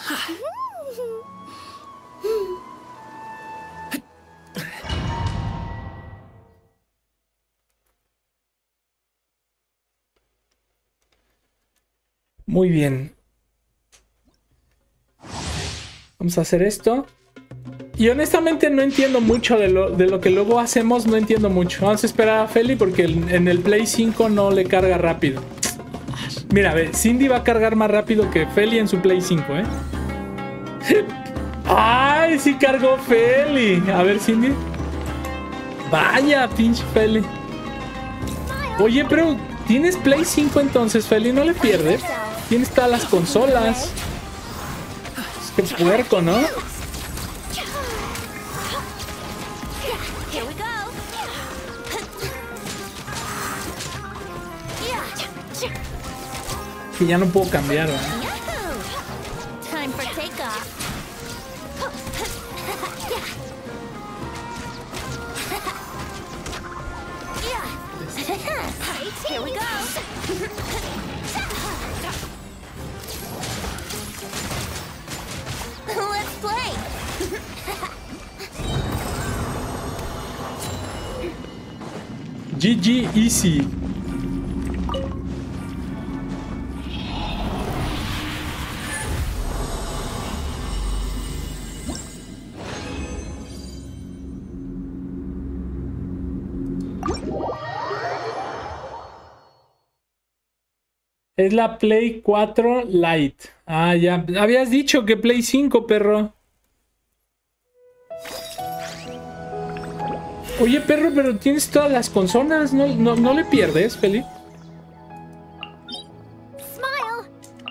Muy bien. Vamos a hacer esto. Y honestamente no entiendo mucho de lo que luego hacemos, no entiendo mucho. Vamos a esperar a Feli porque en el Play 5 no le carga rápido. Mira, ve, Cindy va a cargar más rápido que Feli en su Play 5, ¿eh? ¡Ay, sí cargó Feli! A ver, Cindy. Vaya, pinche Feli. Oye, pero ¿tienes Play 5 entonces, Feli? ¿No le pierdes? Tienes todas las consolas. Es que puerco, ¿no? Que ya no puedo cambiar, ¿verdad? Time for takeoff. Here we go. Let's play. GG easy. Es la Play 4 Lite. Ah, ya. Habías dicho que Play 5, perro. Oye, perro, pero tienes todas las consolas. ¿No le pierdes, Feli? Smile.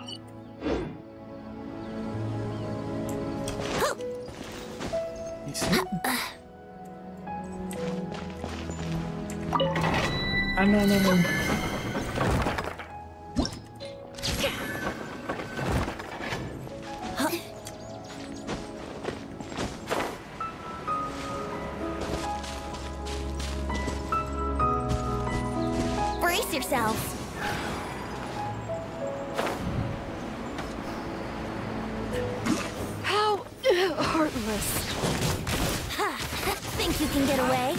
¿Sí? Ah, no. relentless. Think you can get away?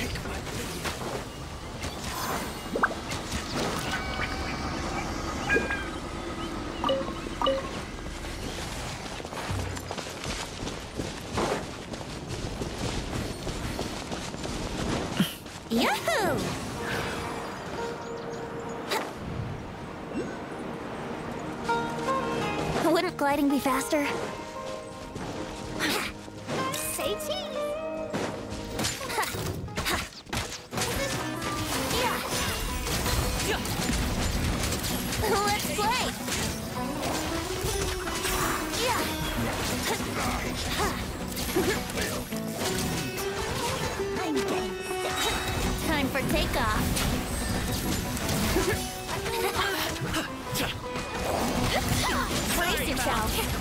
Yahoo! Wouldn't gliding be faster? Say cheese! Let's play! I'm getting sick. Time for takeoff. Brace yourself.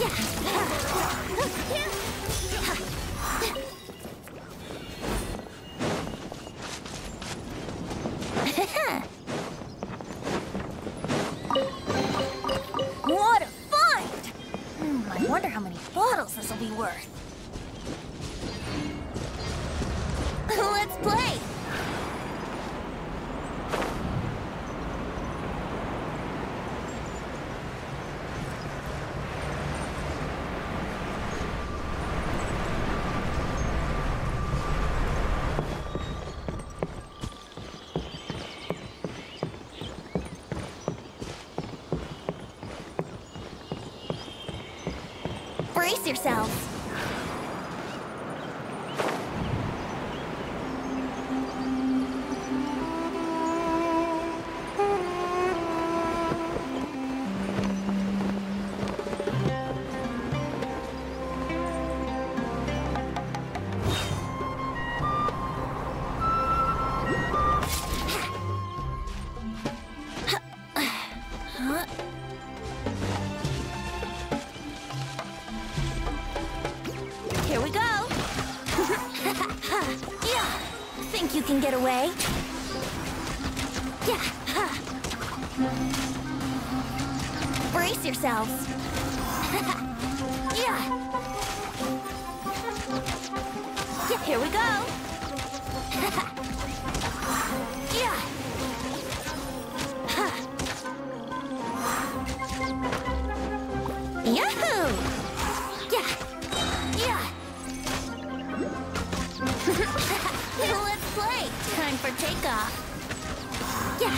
What a find! I wonder how many bottles this will be worth. Let's play! Brace yourselves. Here we go. Yeah. Think you can get away? Yeah. Brace yourselves. Yeah. Yeah. Here we go. Yeah. Yahoo! Yeah. Yeah. Let's play. Time for takeoff. Yeah.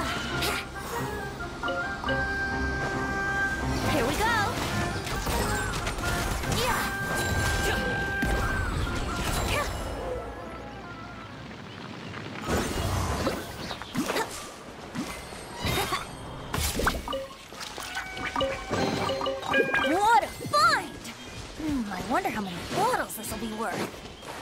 Here we go. Yeah. What a find! I wonder how many bottles this will be worth.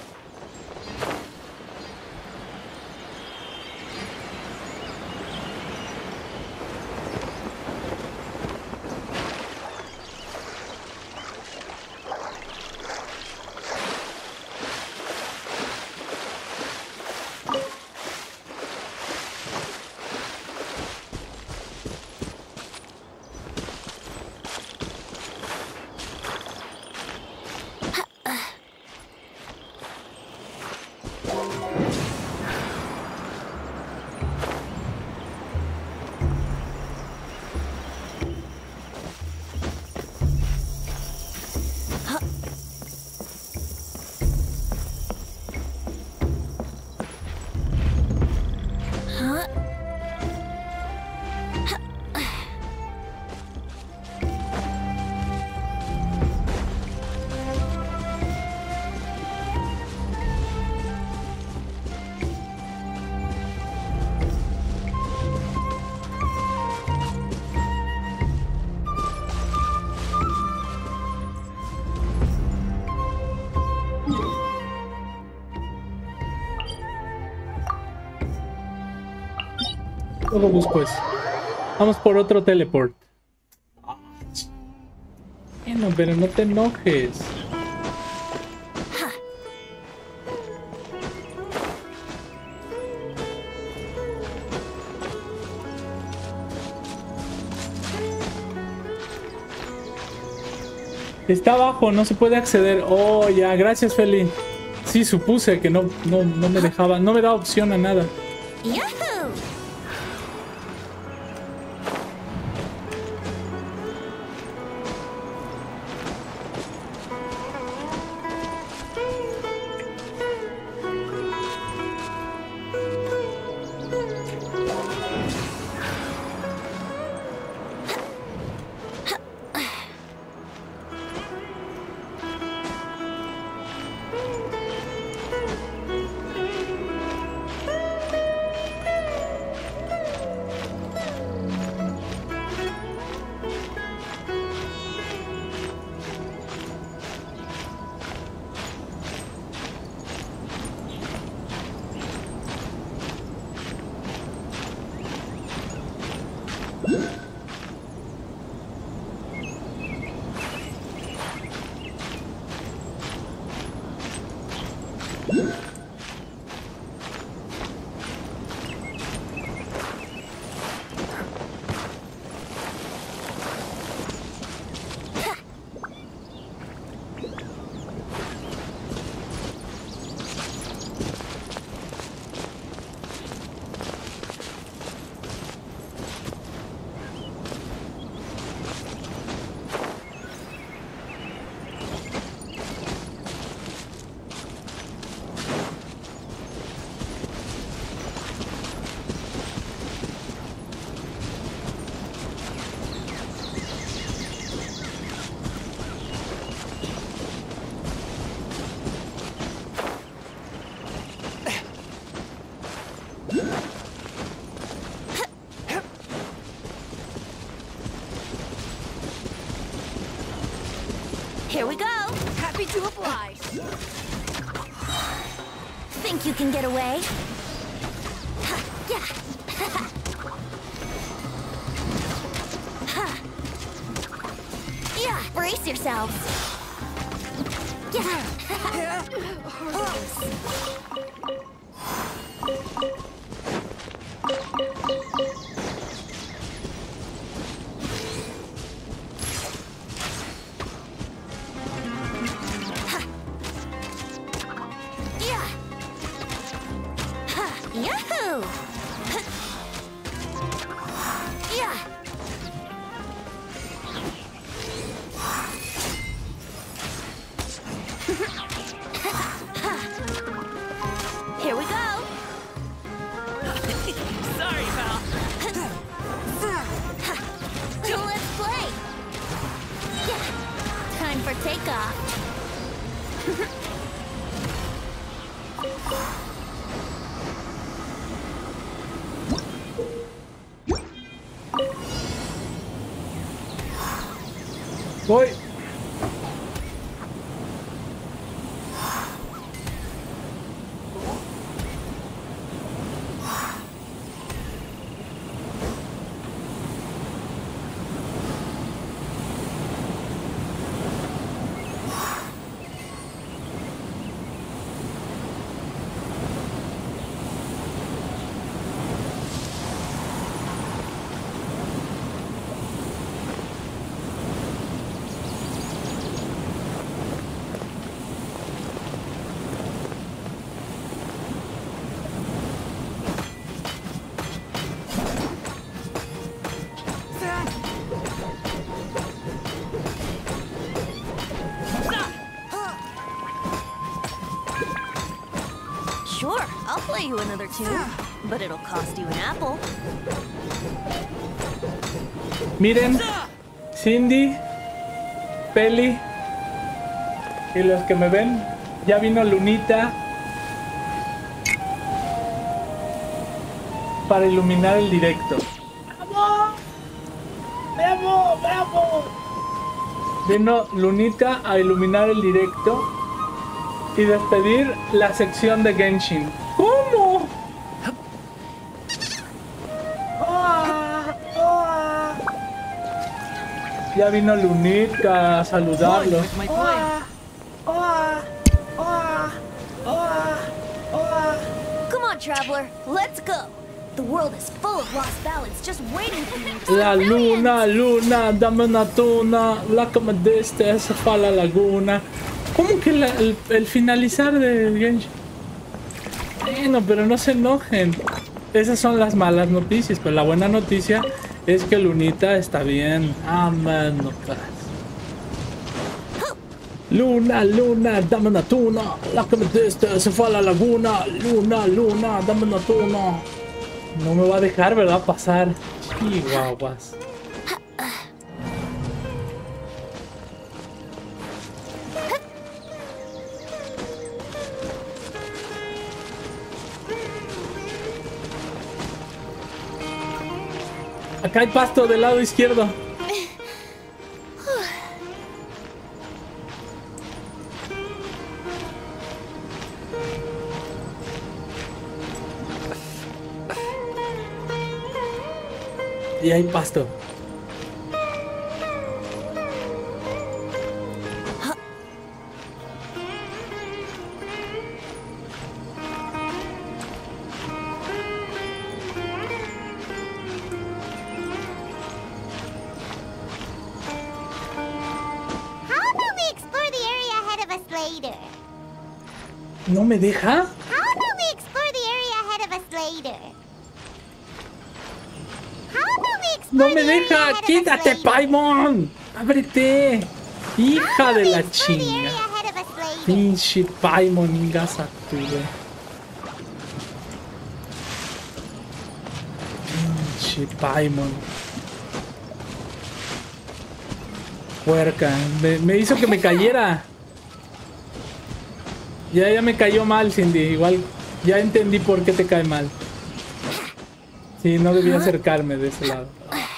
Luego busco eso. Vamos por otro teleport. Bueno, pero no te enojes. Está abajo, no se puede acceder. Oh, ya, gracias, Feli. Sí, supuse que no me dejaba, no me da opción a nada. Yahoo! Here we go. Happy to oblige. Think you can get away? Ha, yeah. Ha. Yeah, brace yourselves. Yeah. Yahoo! Yeah. Here we go. Sorry, pal. Let's play. Yeah. Time for takeoff. Voy. Sure, I'll play you another tune, but it'll cost you an apple. Miren, Cindy, Peli y los que me ven, ya vino Lunita para iluminar el directo. ¡Bravo! ¡Bravo! ¡Bravo! Vino Lunita a iluminar el directo y despedir la sección de Genshin. ¿Cómo? Ya vino Lunita a saludarlo. Come on, traveler, let's go. The world is full of lost ballads just waiting for you to La luna, luna, dame una tuna, la cama de este se fa la laguna. ¿Cómo que el finalizar de Genshin? Bueno, pero no se enojen. Esas son las malas noticias, pero la buena noticia es que Lunita está bien. Amén. Luna, luna, dame una tuna, la cama de este se fue a la laguna. Luna, luna, dame una tuna. No me va a dejar, ¿verdad? Pasar. Chihuahuas. Acá hay pasto del lado izquierdo. Y hay pasto. ¿No me deja? ¡No me deja! ¡Quítate, Paimon! ¡Ábrete! ¡Hija de la chinga! Pinche Paimon, ingasa tú, güey. Pinche Paimon. Puerca. Me hizo que me cayera. Ya me cayó mal, Cindy. Igual ya entendí por qué te cae mal. Sí, no debía acercarme de ese lado.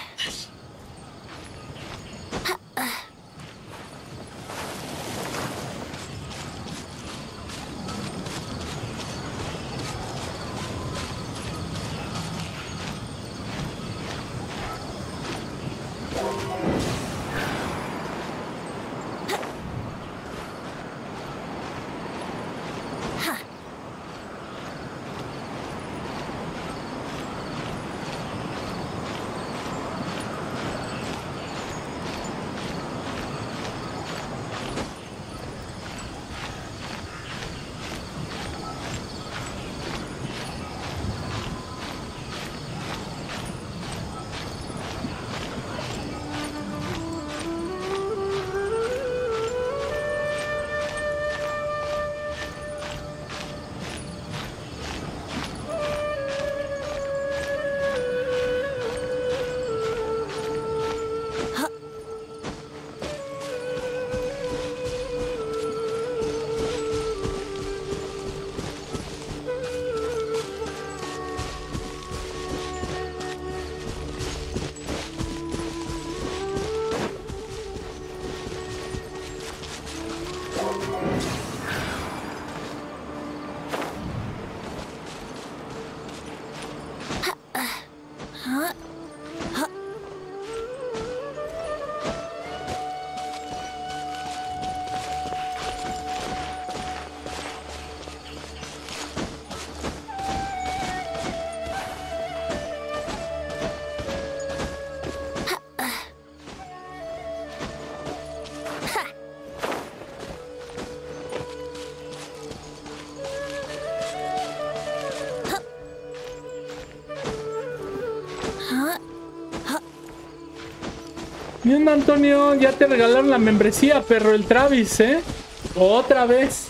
Bien, Antonio, ya te regalaron la membresía, perro, el Travis, ¿eh? Otra vez.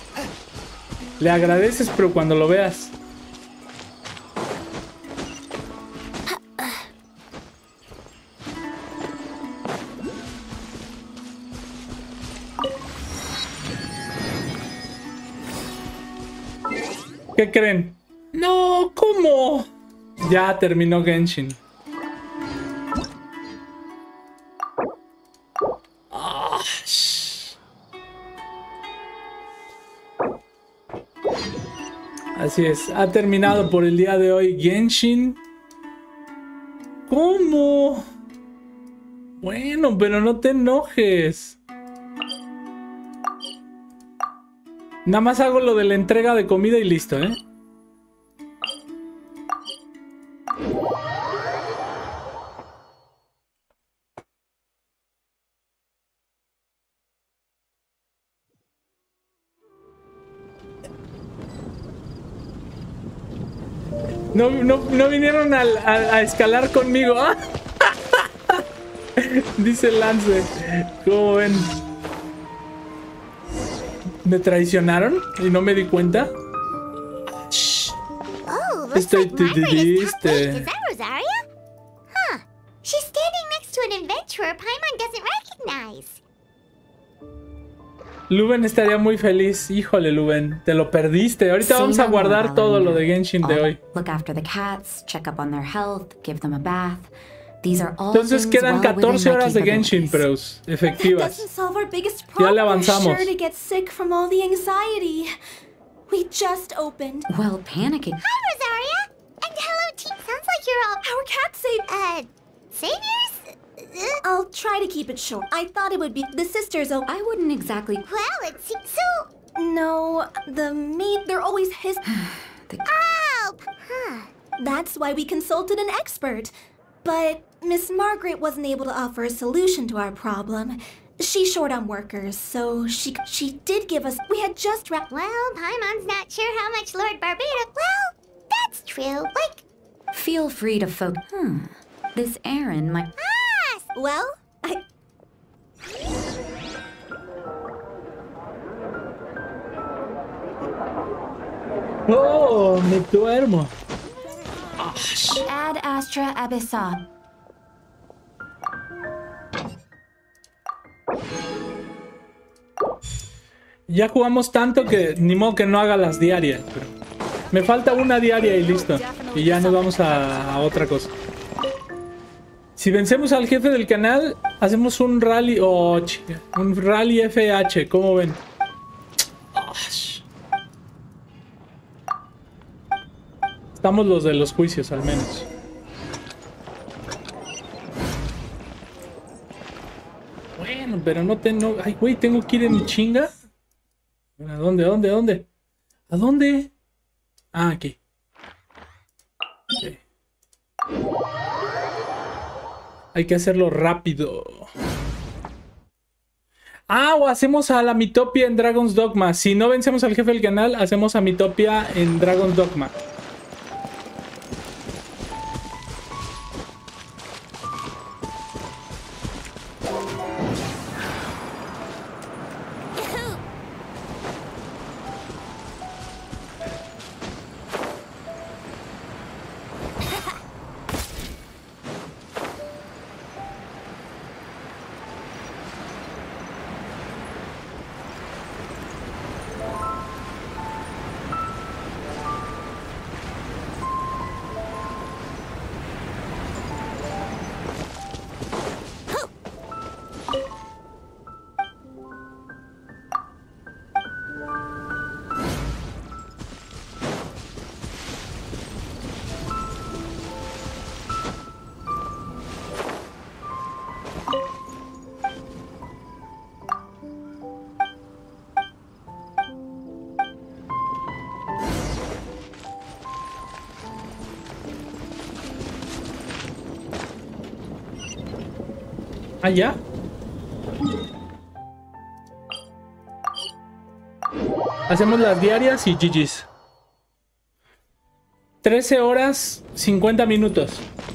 Le agradeces, pero cuando lo veas. ¿Qué creen? No, ¿cómo? Ya terminó Genshin. Así es, ha terminado por el día de hoy Genshin. ¿Cómo? Bueno, pero no te enojes. Nada más hago lo de la entrega de comida y listo, ¿eh? No vinieron a escalar conmigo. Dice Lance. ¿Cómo ven? ¿Me traicionaron y no me di cuenta? Oh, looks Estoy like Myra is top triste. Is that Rosaria? Huh. She's standing next to an adventurer Paimon doesn't recognize. Luben estaría muy feliz. Híjole, Luben, te lo perdiste. Ahorita vamos a guardar todo lo de Genshin de hoy. Look after the cats, check up on their health, give them a bath. These are all Entonces things quedan well within 14 my horas de Genshin, capabilities. pero efectivas. Doesn't solve our biggest Ya problem. le avanzamos. We're sure to get sick from all the anxiety. We just opened. Well, panicking. Hi, Rosaria. And hello, team. Sounds like you're all Our cat saved. saviors. I'll try to keep it short. I thought it would be the sisters. Oh, I wouldn't exactly. Well, it seems so. no, the maid. They're always his. Help! Huh. That's why we consulted an expert. But Miss Margaret wasn't able to offer a solution to our problem. She's short on workers, so she did give us. We had just Well, Paimon's not sure how much Lord Barbado. Well, that's true. Like, Feel free to focus. This Aaron might. well, Oh, me duermo. Ad Astra Abyssal. Ya jugamos tanto que ni modo que no haga las diarias. Pero me falta una diaria y listo. Y ya nos vamos a otra cosa. Si vencemos al jefe del canal, hacemos un rally. Oh, chica. Un rally FH. ¿Cómo ven? Estamos los de los juicios, al menos. Bueno, pero no tengo... Ay, güey, tengo que ir en chinga. ¿A dónde? ¿A dónde? Ah, aquí. Okay. Hay que hacerlo rápido. Ah, o hacemos a la Mitopia en Dragon's Dogma. Si no vencemos al jefe del canal, hacemos a Mitopia en Dragon's Dogma. ¿Ya? Hacemos las diarias y GG's. 13 horas 50 minutos.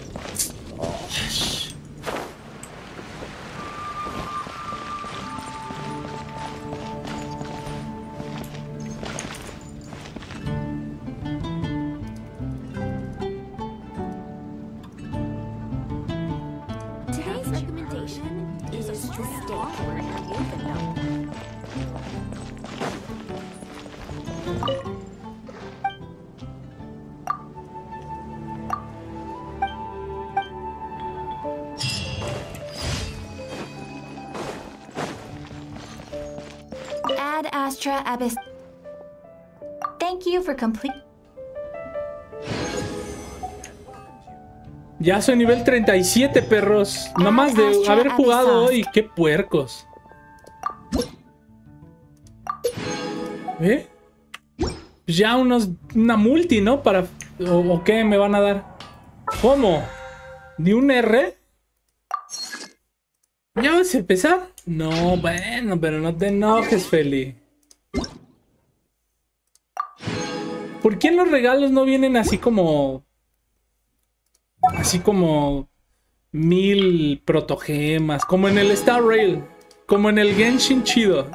today's recommendation is a steak. Ad Astra Abyss. Thank you for complete. Ya soy nivel 37, perros. Nada más de haber jugado hoy. ¡Qué puercos! ¿Eh? Ya una multi, ¿no? Para... ¿O qué me van a dar? ¿Cómo? ¿Ni un R? ¿Ya vas a empezar? No, bueno, pero no te enojes, Feli. ¿Por qué en los regalos no vienen así como así como 1000 protogemas, como en el Star Rail, como en el Genshin chido.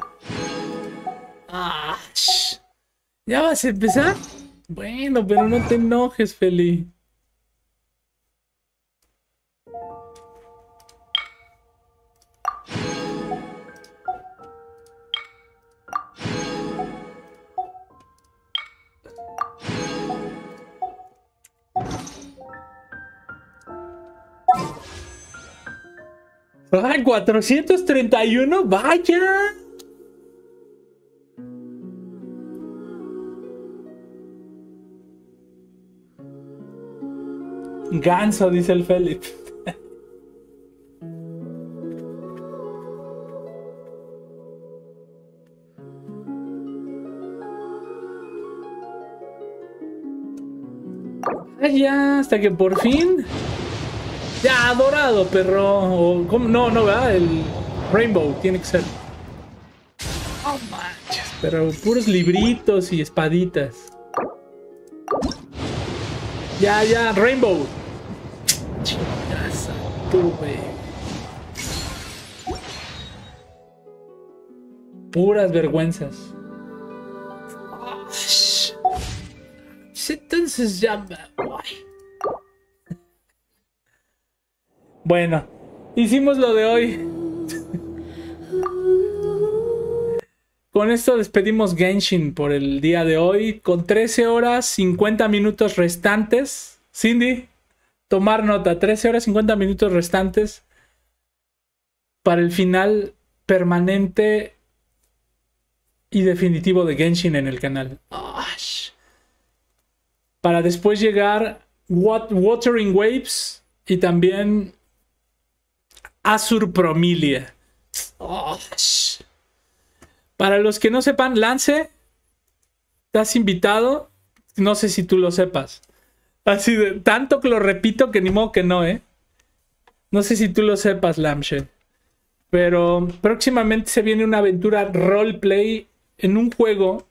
¿Ya vas a empezar? Bueno, pero no te enojes, Feli. ¡Ay, 431! ¡Vaya! Ganso, dice el Felipe. Ya, hasta que por fin. Ya, dorado, perro. O, ¿cómo? No, ¿verdad? El Rainbow tiene que ser. Oh, manches. Pero puros libritos y espaditas. Ya, Rainbow. Chingaza, tú, güey. Puras vergüenzas. Entonces ya me voy. Bueno, hicimos lo de hoy. Con esto despedimos Genshin por el día de hoy. Con 13 horas 50 minutos restantes. Cindy, tomar nota. 13 horas 50 minutos restantes para el final permanente y definitivo de Genshin en el canal. Para después llegar Wuthering Waves y también Azur Promilia. Para los que no sepan, Lance, estás invitado. No sé si tú lo sepas. Así de tanto que lo repito que ni modo que no, ¿eh? No sé si tú lo sepas, Lamche. Pero próximamente se viene una aventura roleplay en un juego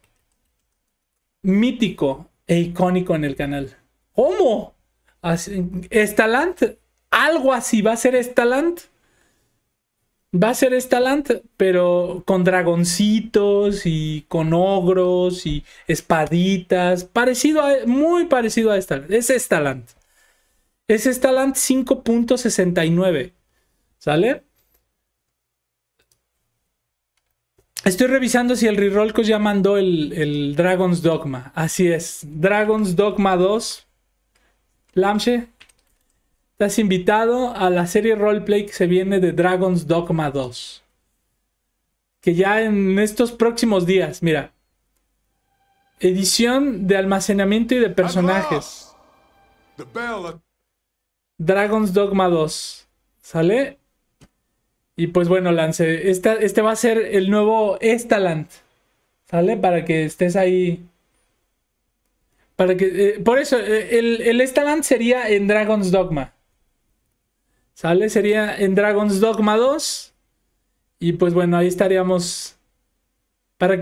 mítico e icónico en el canal. ¿Cómo? ¿Estalant? Algo así va a ser Estalant. Va a ser Estalant, pero con dragoncitos y con ogros y espaditas. Muy parecido a Estalant. Es Estalant. Es Estalant 5.69. ¿Sale? Estoy revisando si el Rirolcos ya mandó el Dragon's Dogma. Así es. Dragon's Dogma 2. Lamche, estás invitado a la serie roleplay que se viene de Dragon's Dogma 2. Que ya en estos próximos días, mira. Edición de almacenamiento y de personajes. Dragon's Dogma 2. ¿Sale? Y pues bueno, Lance, este va a ser el nuevo Estalant. ¿Sale? Para que estés ahí. Para que, por eso, el Estalant sería en Dragon's Dogma. ¿Sale? Sería en Dragon's Dogma 2. Y pues bueno, ahí estaríamos